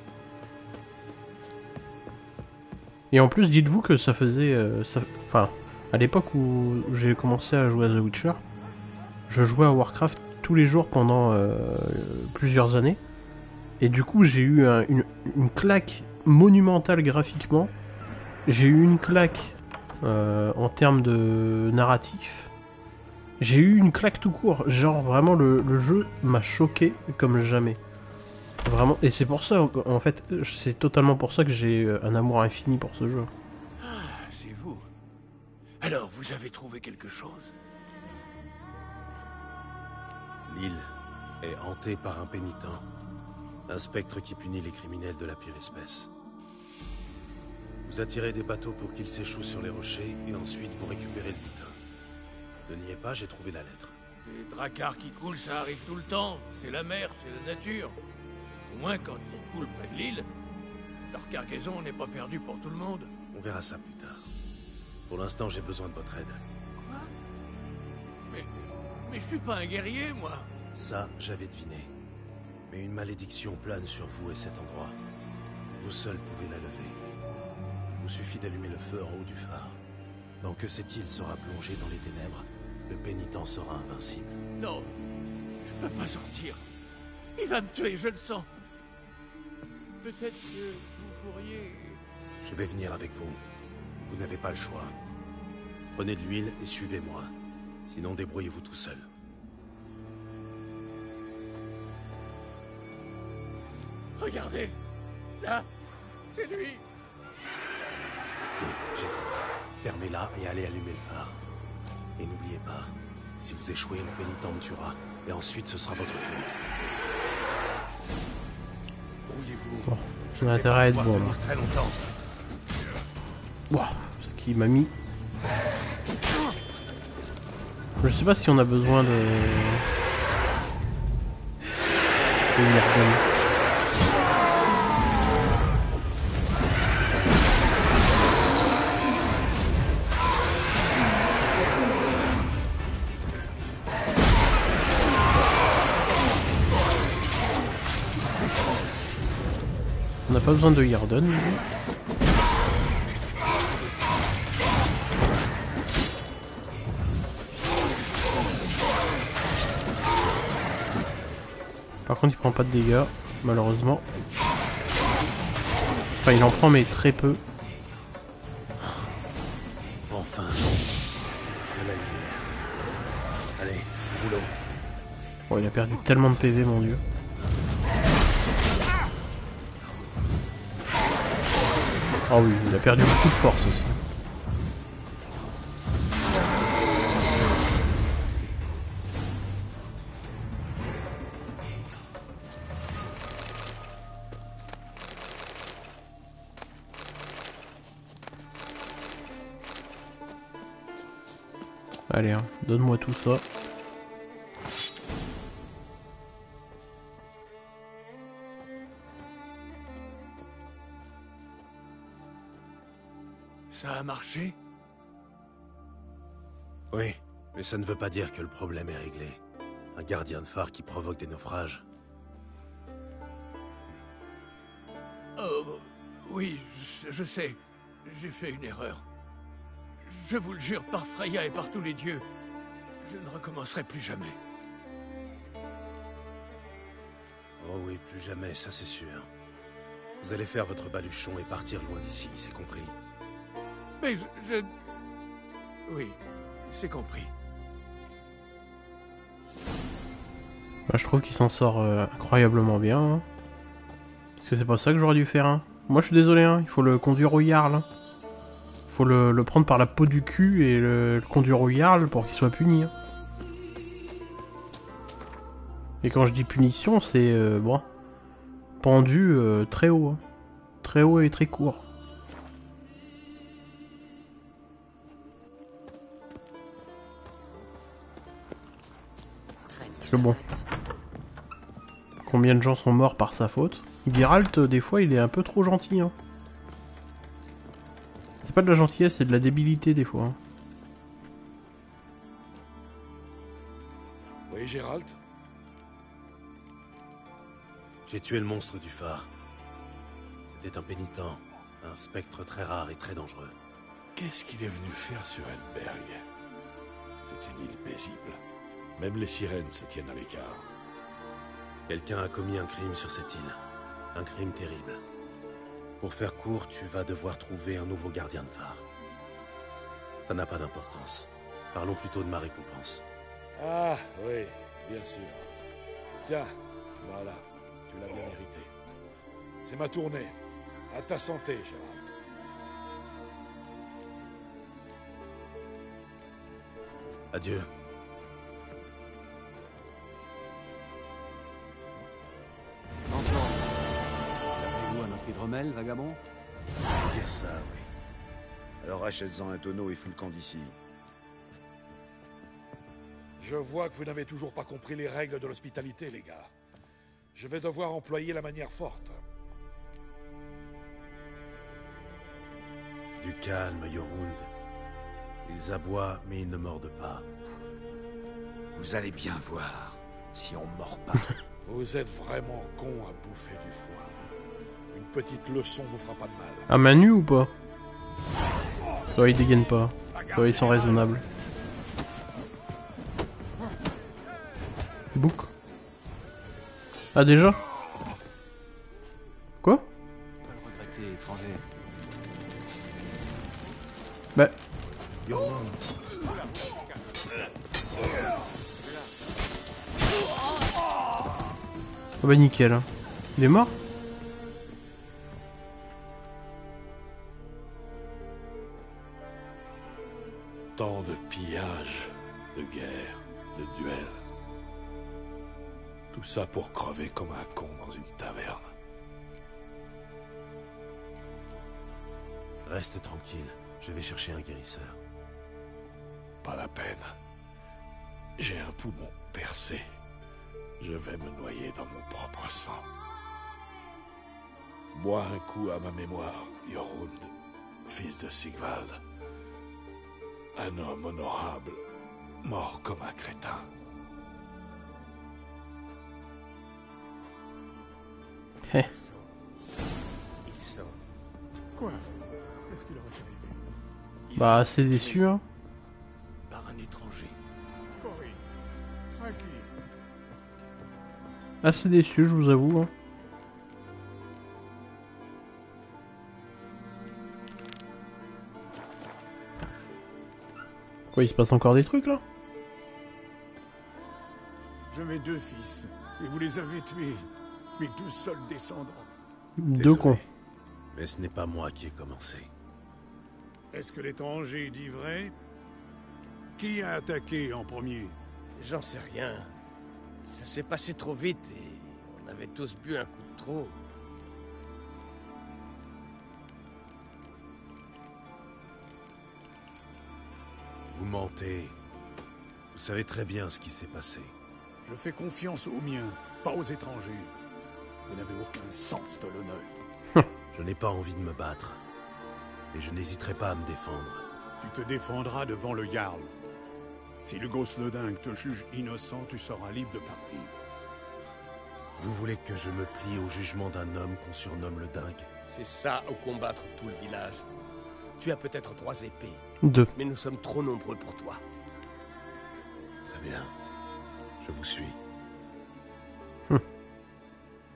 Speaker 1: Et en plus, dites-vous que ça faisait... Euh, ça, enfin, à l'époque où j'ai commencé à jouer à The Witcher, je jouais à Warcraft tous les jours pendant euh, plusieurs années. Et du coup, j'ai eu un, une, une claque monumentale graphiquement. J'ai eu une claque euh, en termes de narratif. J'ai eu une claque tout court. Genre, vraiment, le, le jeu m'a choqué comme jamais. Vraiment. Et c'est pour ça, en fait, c'est totalement pour ça que j'ai un amour infini pour ce jeu.
Speaker 13: Ah, c'est vous. Alors, vous avez trouvé quelque chose?
Speaker 3: L'île est hantée par un pénitent. Un spectre qui punit les criminels de la pire espèce. Vous attirez des bateaux pour qu'ils s'échouent sur les rochers et ensuite vous récupérez le butin. Ne niez pas, j'ai trouvé la lettre.
Speaker 13: Les dracars qui coulent, ça arrive tout le temps. C'est la mer, c'est la nature. Au moins, quand ils coulent près de l'île, leur cargaison n'est pas perdue pour tout le monde.
Speaker 3: On verra ça plus tard. Pour l'instant, j'ai besoin de votre aide.
Speaker 13: Quoi? Mais... mais je suis pas un guerrier, moi.
Speaker 3: Ça, j'avais deviné. Mais une malédiction plane sur vous et cet endroit. Vous seul pouvez la lever. Il vous suffit d'allumer le feu en haut du phare. Tant que cette île sera plongée dans les ténèbres, le pénitent sera invincible.
Speaker 13: Non, je peux pas sortir. Il va me tuer, je le sens. Peut-être que vous pourriez...
Speaker 3: Je vais venir avec vous. Vous n'avez pas le choix. Prenez de l'huile et suivez-moi. Sinon, débrouillez-vous tout seul.
Speaker 13: Regardez. Là, c'est lui.
Speaker 3: Oui, j'ai vu. Fermez-la et allez allumer le phare. Et n'oubliez pas, si vous échouez, le pénitent me tuera. Et ensuite, ce sera votre tour. Brouillez-vous.
Speaker 1: Bon, j'ai intérêt à être bon. Là.
Speaker 3: Très longtemps.
Speaker 1: Wow, ce qui m'a mis... Je sais pas si on a besoin de... de Yarden. On n'a pas besoin de Yarden. Par contre, il prend pas de dégâts, malheureusement. Enfin, il en prend, mais très peu.
Speaker 3: Enfin. De la lumière. Allez, boulot.
Speaker 1: Bon, il a perdu tellement de P V, mon dieu. Oh oui, il a perdu beaucoup de force aussi. Allez, hein, donne-moi tout ça.
Speaker 13: Ça a marché?
Speaker 3: Oui, mais ça ne veut pas dire que le problème est réglé. Un gardien de phare qui provoque des naufrages.
Speaker 13: Oh, oui, je, je sais. J'ai fait une erreur. Je vous le jure par Freya et par tous les dieux, je ne recommencerai plus jamais.
Speaker 3: Oh oui, plus jamais, ça c'est sûr. Vous allez faire votre baluchon et partir loin d'ici, c'est compris?
Speaker 13: Mais je... je... Oui, c'est compris.
Speaker 1: Bah, je trouve qu'il s'en sort euh, incroyablement bien. Hein. Parce que c'est pas ça que j'aurais dû faire. Hein. Moi je suis désolé, hein. Il faut le conduire au Jarl. Hein. Il faut le, le prendre par la peau du cul et le, le conduire au Jarl pour qu'il soit puni. Hein. Et quand je dis punition, c'est euh, bon, pendu euh, très haut. Hein. Très haut et très court. Parce que bon, combien de gens sont morts par sa faute? Geralt, des fois, il est un peu trop gentil. Hein. C'est pas de la gentillesse, c'est de la débilité, des fois. Hein.
Speaker 5: Oui, Geralt?
Speaker 3: J'ai tué le monstre du phare. C'était un pénitent, un spectre très rare et très dangereux.
Speaker 5: Qu'est-ce qu'il est venu faire sur Eldberg? C'est une île paisible. Même les sirènes se tiennent à l'écart.
Speaker 3: Quelqu'un a commis un crime sur cette île. Un crime terrible. Pour faire court, tu vas devoir trouver un nouveau gardien de phare. Ça n'a pas d'importance. Parlons plutôt de ma récompense.
Speaker 5: Ah, oui, bien sûr. Tiens, voilà, tu l'as bien mérité. C'est ma tournée. À ta santé, Geralt.
Speaker 3: Adieu.
Speaker 9: Avez-vous à notre hydromel, vagabond?
Speaker 6: Dire ça, oui. Alors achète-en un tonneau et fous le camp d'ici.
Speaker 5: Je vois que vous n'avez toujours pas compris les règles de l'hospitalité, les gars. Je vais devoir employer la manière forte.
Speaker 3: Du calme, Jorund. Ils aboient, mais ils ne mordent pas.
Speaker 6: Vous allez bien voir, si on mord pas.
Speaker 5: Vous êtes vraiment con à bouffer du foie. Une petite leçon vous fera pas de mal.
Speaker 1: À main nue ou pas? Ça va, ils dégainent pas. Ça va, ils sont raisonnables. Bouc. Ah, déjà? Quoi?
Speaker 9: Pas le regretter, étranger.
Speaker 1: Bah.
Speaker 3: Jorund.
Speaker 1: Ah bah nickel. Hein. Il est mort?
Speaker 5: Tant de pillages, de guerres, de duels. Tout ça pour crever comme un con dans une taverne.
Speaker 3: Reste tranquille, je vais chercher un guérisseur.
Speaker 5: Pas la peine. J'ai un poumon percé. Je vais me noyer dans mon propre sang. Bois un coup à ma mémoire, Jorund, fils de Sigvald. Un homme honorable, mort comme un crétin.
Speaker 1: Hé.
Speaker 13: Il sort. Quoi? Qu'est-ce qu'il aurait arrivé?
Speaker 1: Bah, assez déçu, hein.
Speaker 13: Par un étranger.
Speaker 5: Corey, tranquille.
Speaker 1: Assez déçu, je vous avoue. Hein. Quoi, il se passe encore des trucs là?
Speaker 14: J'avais deux fils, et vous les avez tués, mes deux seuls descendants.
Speaker 1: Deux cons.
Speaker 3: Mais ce n'est pas moi qui ai commencé.
Speaker 14: Est-ce que l'étranger dit vrai? Qui a attaqué en premier?
Speaker 13: J'en sais rien. Ça s'est passé trop vite et on avait tous bu un coup de trop.
Speaker 3: Vous mentez. Vous savez très bien ce qui s'est passé.
Speaker 14: Je fais confiance aux miens, pas aux étrangers. Vous n'avez aucun sens de l'honneur.
Speaker 3: Je n'ai pas envie de me battre. Et je n'hésiterai pas à me défendre.
Speaker 14: Tu te défendras devant le Jarl. Si Lugos le Dingue te juge innocent, tu seras libre de partir.
Speaker 3: Vous voulez que je me plie au jugement d'un homme qu'on surnomme le Dingue?
Speaker 13: C'est ça au combattre tout le village. Tu as peut-être trois épées.
Speaker 1: Deux.
Speaker 13: Mais nous sommes trop nombreux pour toi.
Speaker 3: Très bien. Je vous suis.
Speaker 1: Hum.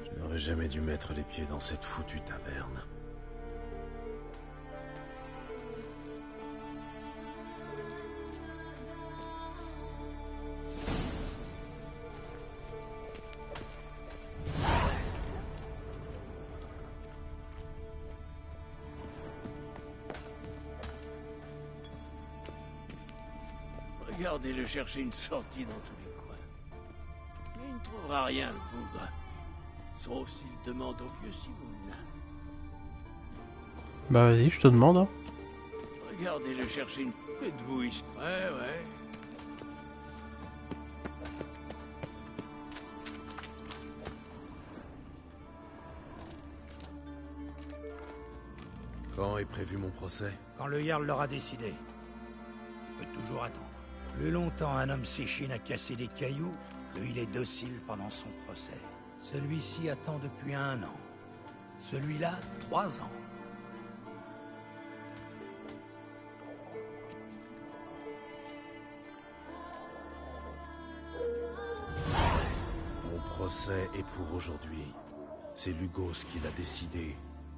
Speaker 3: Je n'aurais jamais dû mettre les pieds dans cette foutue taverne.
Speaker 13: Regardez-le chercher une sortie dans tous les coins. Mais il ne trouvera rien, le bougre. Sauf s'il demande au vieux Simoun.
Speaker 1: Bah vas-y, je te demande. Hein.
Speaker 13: Regardez-le chercher une... Faites-vous ici. Ouais, ouais.
Speaker 3: Quand est prévu mon procès?
Speaker 14: Quand le Jarl l'aura décidé. Tu peux toujours attendre. Plus longtemps un homme s'échine à casser des cailloux, plus il est docile pendant son procès. Celui-ci attend depuis un an. Celui-là, trois ans.
Speaker 3: Mon procès est pour aujourd'hui. C'est Lugos qui l'a décidé.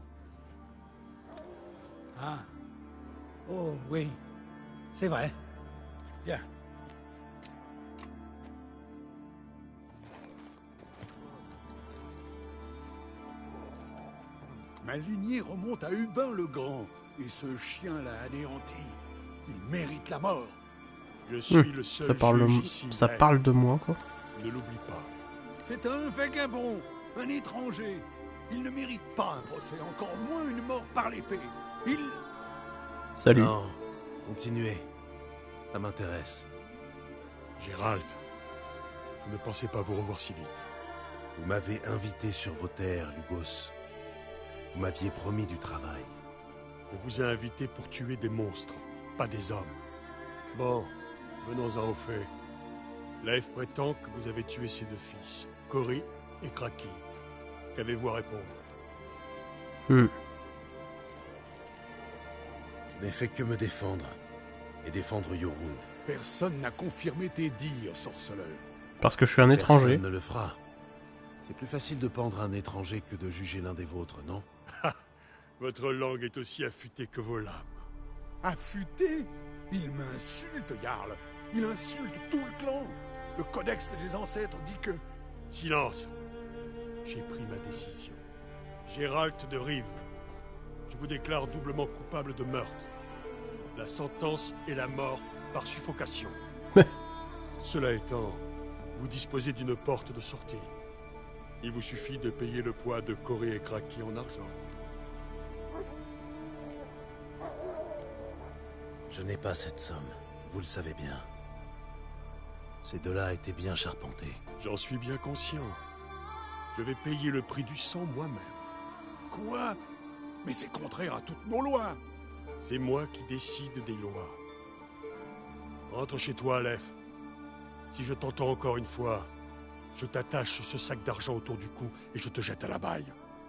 Speaker 14: Ah. Oh, oui. C'est vrai. Bien.
Speaker 15: Ma lignée remonte à Hubin le Grand, et ce chien l'a anéanti. Il mérite la mort.
Speaker 14: Je suis
Speaker 1: Mmh,
Speaker 14: le seul
Speaker 1: ça parle,
Speaker 14: juge
Speaker 1: de...
Speaker 14: ici.
Speaker 1: ça
Speaker 14: maître.
Speaker 1: parle de moi, quoi.
Speaker 14: Ne l'oublie pas.
Speaker 15: C'est un vagabond, un étranger. Il ne mérite pas un procès, encore moins une mort par l'épée. Il...
Speaker 1: Salut.
Speaker 3: Non, continuez. Ça m'intéresse.
Speaker 14: Gérald, vous ne pensez pas vous revoir si vite.
Speaker 3: Vous m'avez invité sur vos terres, Lugos. Vous m'aviez promis du travail.
Speaker 14: Je vous ai invité pour tuer des monstres, pas des hommes. Bon, venons-en au fait. Leif prétend que vous avez tué ses deux fils, Cory et Kraki. Qu'avez-vous à répondre?
Speaker 1: Hmm.
Speaker 3: Je n'ai fait que me défendre. Et défendre Yorund.
Speaker 15: Personne n'a confirmé tes dires, sorceleur.
Speaker 1: Parce que je suis un étranger.
Speaker 3: Personne ne le fera. C'est plus facile de pendre un étranger que de juger l'un des vôtres, non?
Speaker 14: Votre langue est aussi affûtée que vos lames.
Speaker 15: Affûté? Il m'insulte, Jarl. Il insulte tout le clan. Le codex des ancêtres dit que...
Speaker 14: Silence. J'ai pris ma décision. Gérald de Rive, je vous déclare doublement coupable de meurtre. La sentence est la mort par suffocation. Cela étant, vous disposez d'une porte de sortie. Il vous suffit de payer le poids de Cory et Kraki en argent.
Speaker 3: Je n'ai pas cette somme, vous le savez bien. Ces deux-là étaient bien charpentés.
Speaker 14: J'en suis bien conscient. Je vais payer le prix du sang moi-même.
Speaker 15: Quoi? Mais c'est contraire à toutes nos lois.
Speaker 14: C'est moi qui décide des lois. Rentre chez toi, Leif. Si je t'entends encore une fois, je t'attache ce sac d'argent autour du cou et je te jette à la baille.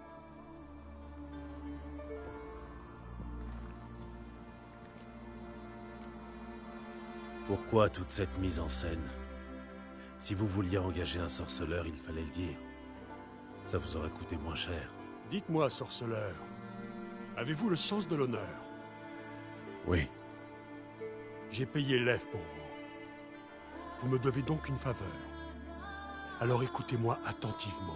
Speaker 3: Pourquoi toute cette mise en scène? Si vous vouliez engager un sorceleur, il fallait le dire. Ça vous aurait coûté moins cher.
Speaker 14: Dites-moi, sorceleur, avez-vous le sens de l'honneur?
Speaker 3: Oui.
Speaker 14: J'ai payé Leif pour vous. Vous me devez donc une faveur. Alors écoutez-moi attentivement.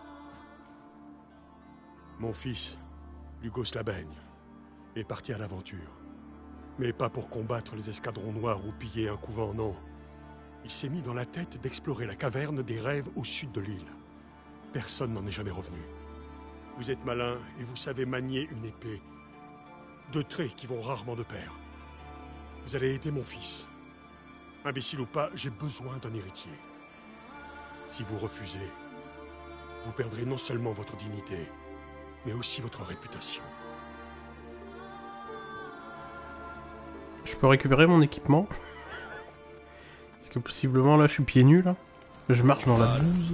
Speaker 14: Mon fils, Lugos Labaigne, est parti à l'aventure. Mais pas pour combattre les escadrons noirs ou piller un couvent, non. Il s'est mis dans la tête d'explorer la caverne des rêves au sud de l'île. Personne n'en est jamais revenu. Vous êtes malin et vous savez manier une épée. Deux traits qui vont rarement de pair. Vous allez aider mon fils. Imbécile ou pas, j'ai besoin d'un héritier. Si vous refusez, vous perdrez non seulement votre dignité, mais aussi votre réputation.
Speaker 1: Je peux récupérer mon équipement? Parce que possiblement là je suis pieds nus là. Je marche dans la bouse.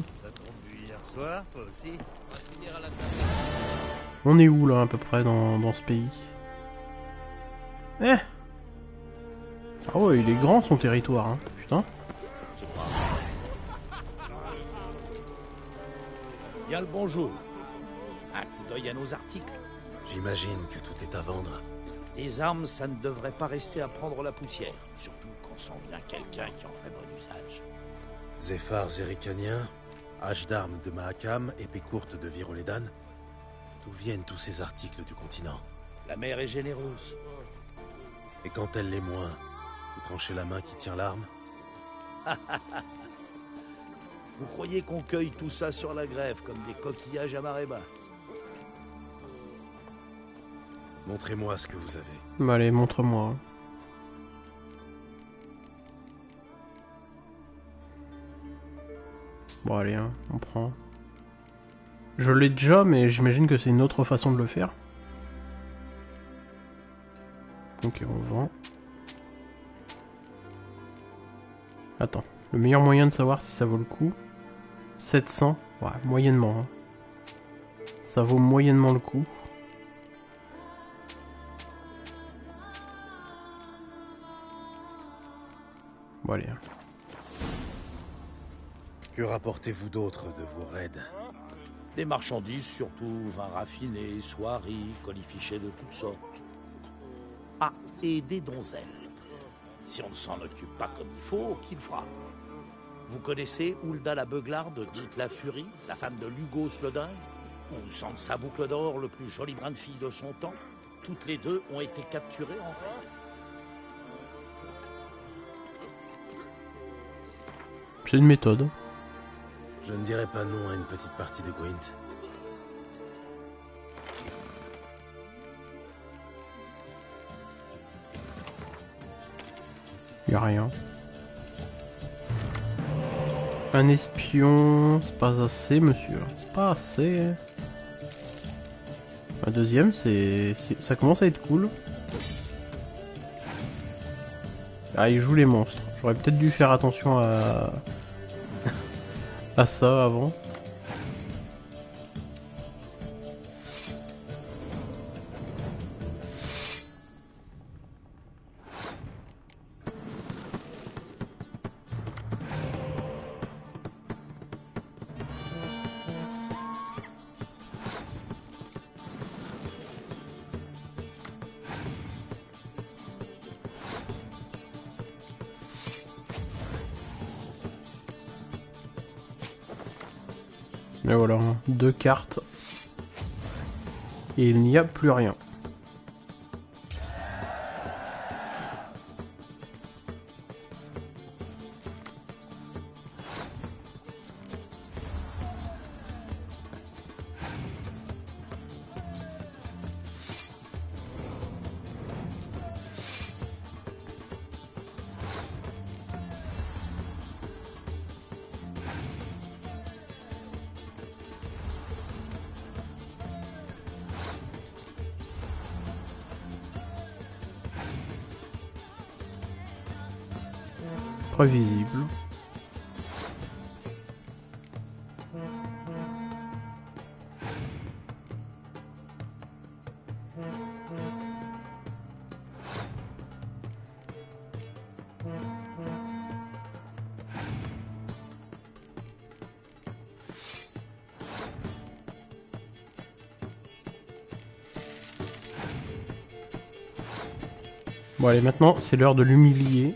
Speaker 1: On est où là à peu près dans, dans ce pays? Eh! Ah ouais, il est grand son territoire, hein. Putain.
Speaker 16: Bien le bonjour. Un coup d'œil à nos articles.
Speaker 3: J'imagine que tout est à vendre.
Speaker 16: Les armes, ça ne devrait pas rester à prendre la poussière. Surtout quand c'en vient quelqu'un qui en ferait bon usage.
Speaker 3: Zéphar zéricanien, hache d'armes de Mahakam, épée courte de Viroledan. D'où viennent tous ces articles du continent?
Speaker 16: La mer est généreuse.
Speaker 3: Et quand elle l'est moins, vous tranchez la main qui tient l'arme?
Speaker 16: Vous croyez qu'on cueille tout ça sur la grève comme des coquillages à marée basse?
Speaker 3: Montrez-moi ce que vous avez.
Speaker 1: Bah allez, montre-moi. Bon allez, hein, on prend. Je l'ai déjà, mais j'imagine que c'est une autre façon de le faire. Ok, on vend. Attends, le meilleur moyen de savoir si ça vaut le coup. sept cents, ouais, moyennement. Hein. Ça vaut moyennement le coup. Bon allez.
Speaker 3: Que rapportez-vous d'autre de vos raids?
Speaker 16: Des marchandises, surtout vin raffiné, soieries, colifichets de toutes sortes. Ah, et des donzelles. Si on ne s'en occupe pas comme il faut, qui le fera? Vous connaissez Hulda la Beuglarde, dite la Furie, la femme de Lugos le Dingue? Ou Sansa Boucle d'Or, le plus joli brin de fille de son temps? Toutes les deux ont été capturées en raid.
Speaker 1: C'est une méthode.
Speaker 3: Je ne dirais pas non à une petite partie de Gwent.
Speaker 1: Y a rien. Un espion, c'est pas assez, monsieur. C'est pas assez. Un deuxième, c'est, ça commence à être cool. Ah, il joue les monstres. J'aurais peut-être dû faire attention à à ça avant. Et voilà, deux cartes. Et il n'y a plus rien. Prévisible. Bon allez, maintenant c'est l'heure de l'humilier.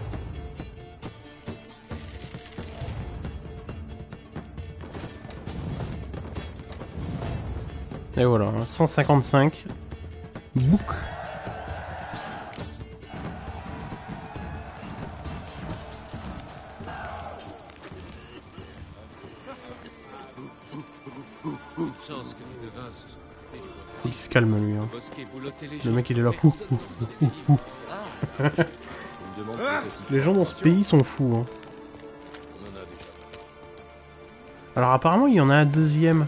Speaker 1: Et voilà, cent cinquante-cinq. Bouc.
Speaker 17: Chance que les devins se sont occupés du
Speaker 1: Faut qu'il se calme lui. Hein. Le mec il est là. Ouh, ouh, ouh, ouh. Les gens dans ce pays sont fous. Hein. Alors apparemment il y en a un deuxième.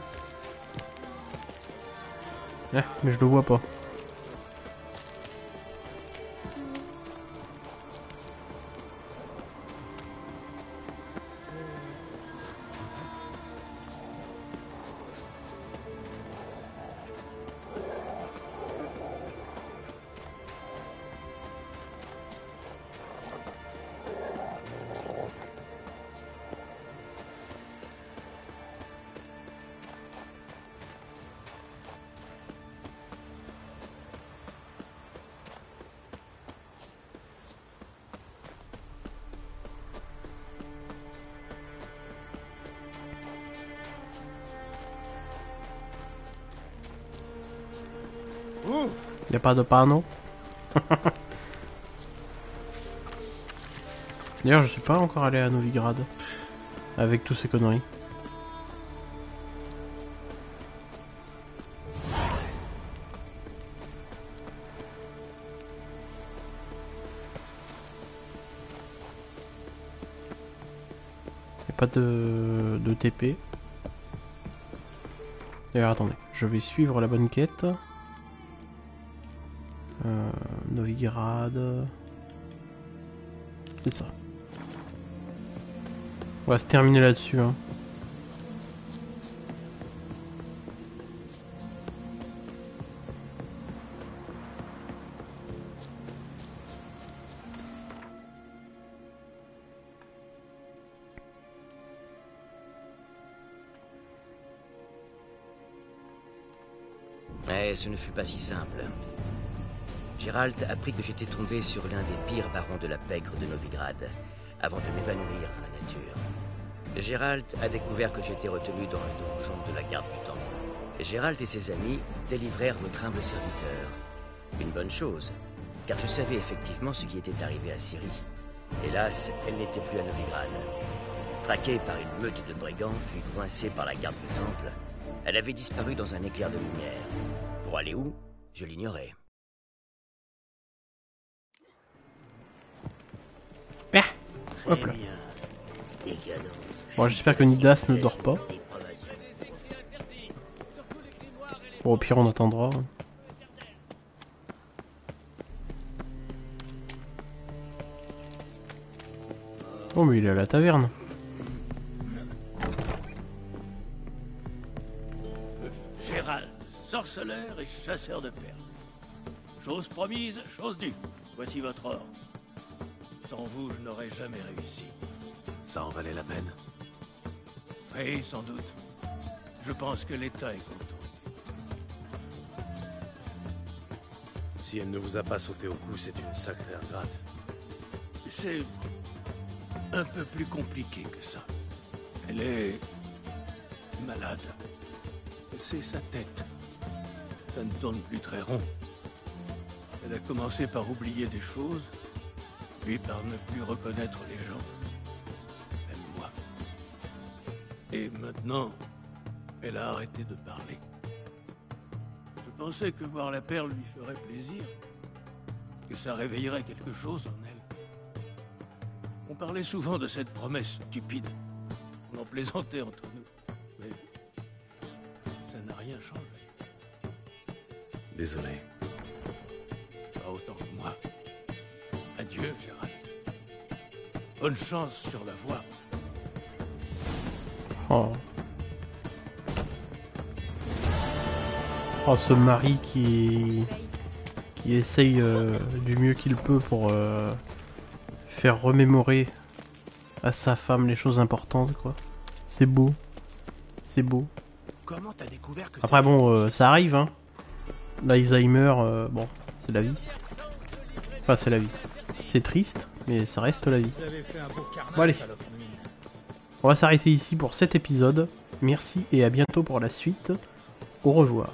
Speaker 1: Eh, mais je le vois pas. Y a pas de panneau. D'ailleurs, je suis pas encore allé à Novigrad avec tous ces conneries. Y a pas de, de T P. D'ailleurs, attendez, je vais suivre la bonne quête. Euh, Novigrad. C'est ça. On va se terminer là-dessus. Hein.
Speaker 11: Mais ce ne fut pas si simple. Gérald apprit que j'étais tombé sur l'un des pires barons de la pègre de Novigrad, avant de m'évanouir dans la nature. Gérald a découvert que j'étais retenu dans le donjon de la garde du temple. Gérald et ses amis délivrèrent votre humble serviteur. Une bonne chose, car je savais effectivement ce qui était arrivé à Ciri. Hélas, elle n'était plus à Novigrad. Traquée par une meute de brigands, puis coincée par la garde du temple, elle avait disparu dans un éclair de lumière. Pour aller où? Je l'ignorais.
Speaker 1: Ah, hop là. Bon, j'espère que Nidas ne dort pas. Bon, au pire, on attendra. Oh, mais il est à la taverne.
Speaker 13: Gérald, sorceleur et chasseur de perles. Chose promise, chose due. Voici votre or. Sans vous, je n'aurais jamais réussi.
Speaker 3: Ça en valait la peine?
Speaker 13: Oui, sans doute. Je pense que l'État est content.
Speaker 3: Si elle ne vous a pas sauté au cou, c'est une sacrée ingrate.
Speaker 13: C'est un peu plus compliqué que ça. Elle est malade. C'est sa tête. Ça ne tourne plus très rond. Elle a commencé par oublier des choses, puis par ne plus reconnaître les gens. Même moi. Et maintenant, elle a arrêté de parler. Je pensais que voir la perle lui ferait plaisir, que ça réveillerait quelque chose en elle. On parlait souvent de cette promesse stupide. On en plaisantait entre nous. Mais ça n'a rien changé.
Speaker 3: Désolé.
Speaker 13: Pas autant que moi. Adieu, Gérald. Bonne chance sur la voie.
Speaker 1: Oh. Oh, ce mari qui qui essaye euh, du mieux qu'il peut pour euh, faire remémorer à sa femme les choses importantes, quoi. C'est beau. C'est beau.
Speaker 11: Comment t'as découvert que
Speaker 1: Après, bon, euh, ça arrive, hein. L'Alzheimer, euh, bon, c'est la vie. Enfin, c'est la vie. C'est triste, mais ça reste la vie. Bon, allez. On va s'arrêter ici pour cet épisode. Merci et à bientôt pour la suite. Au revoir.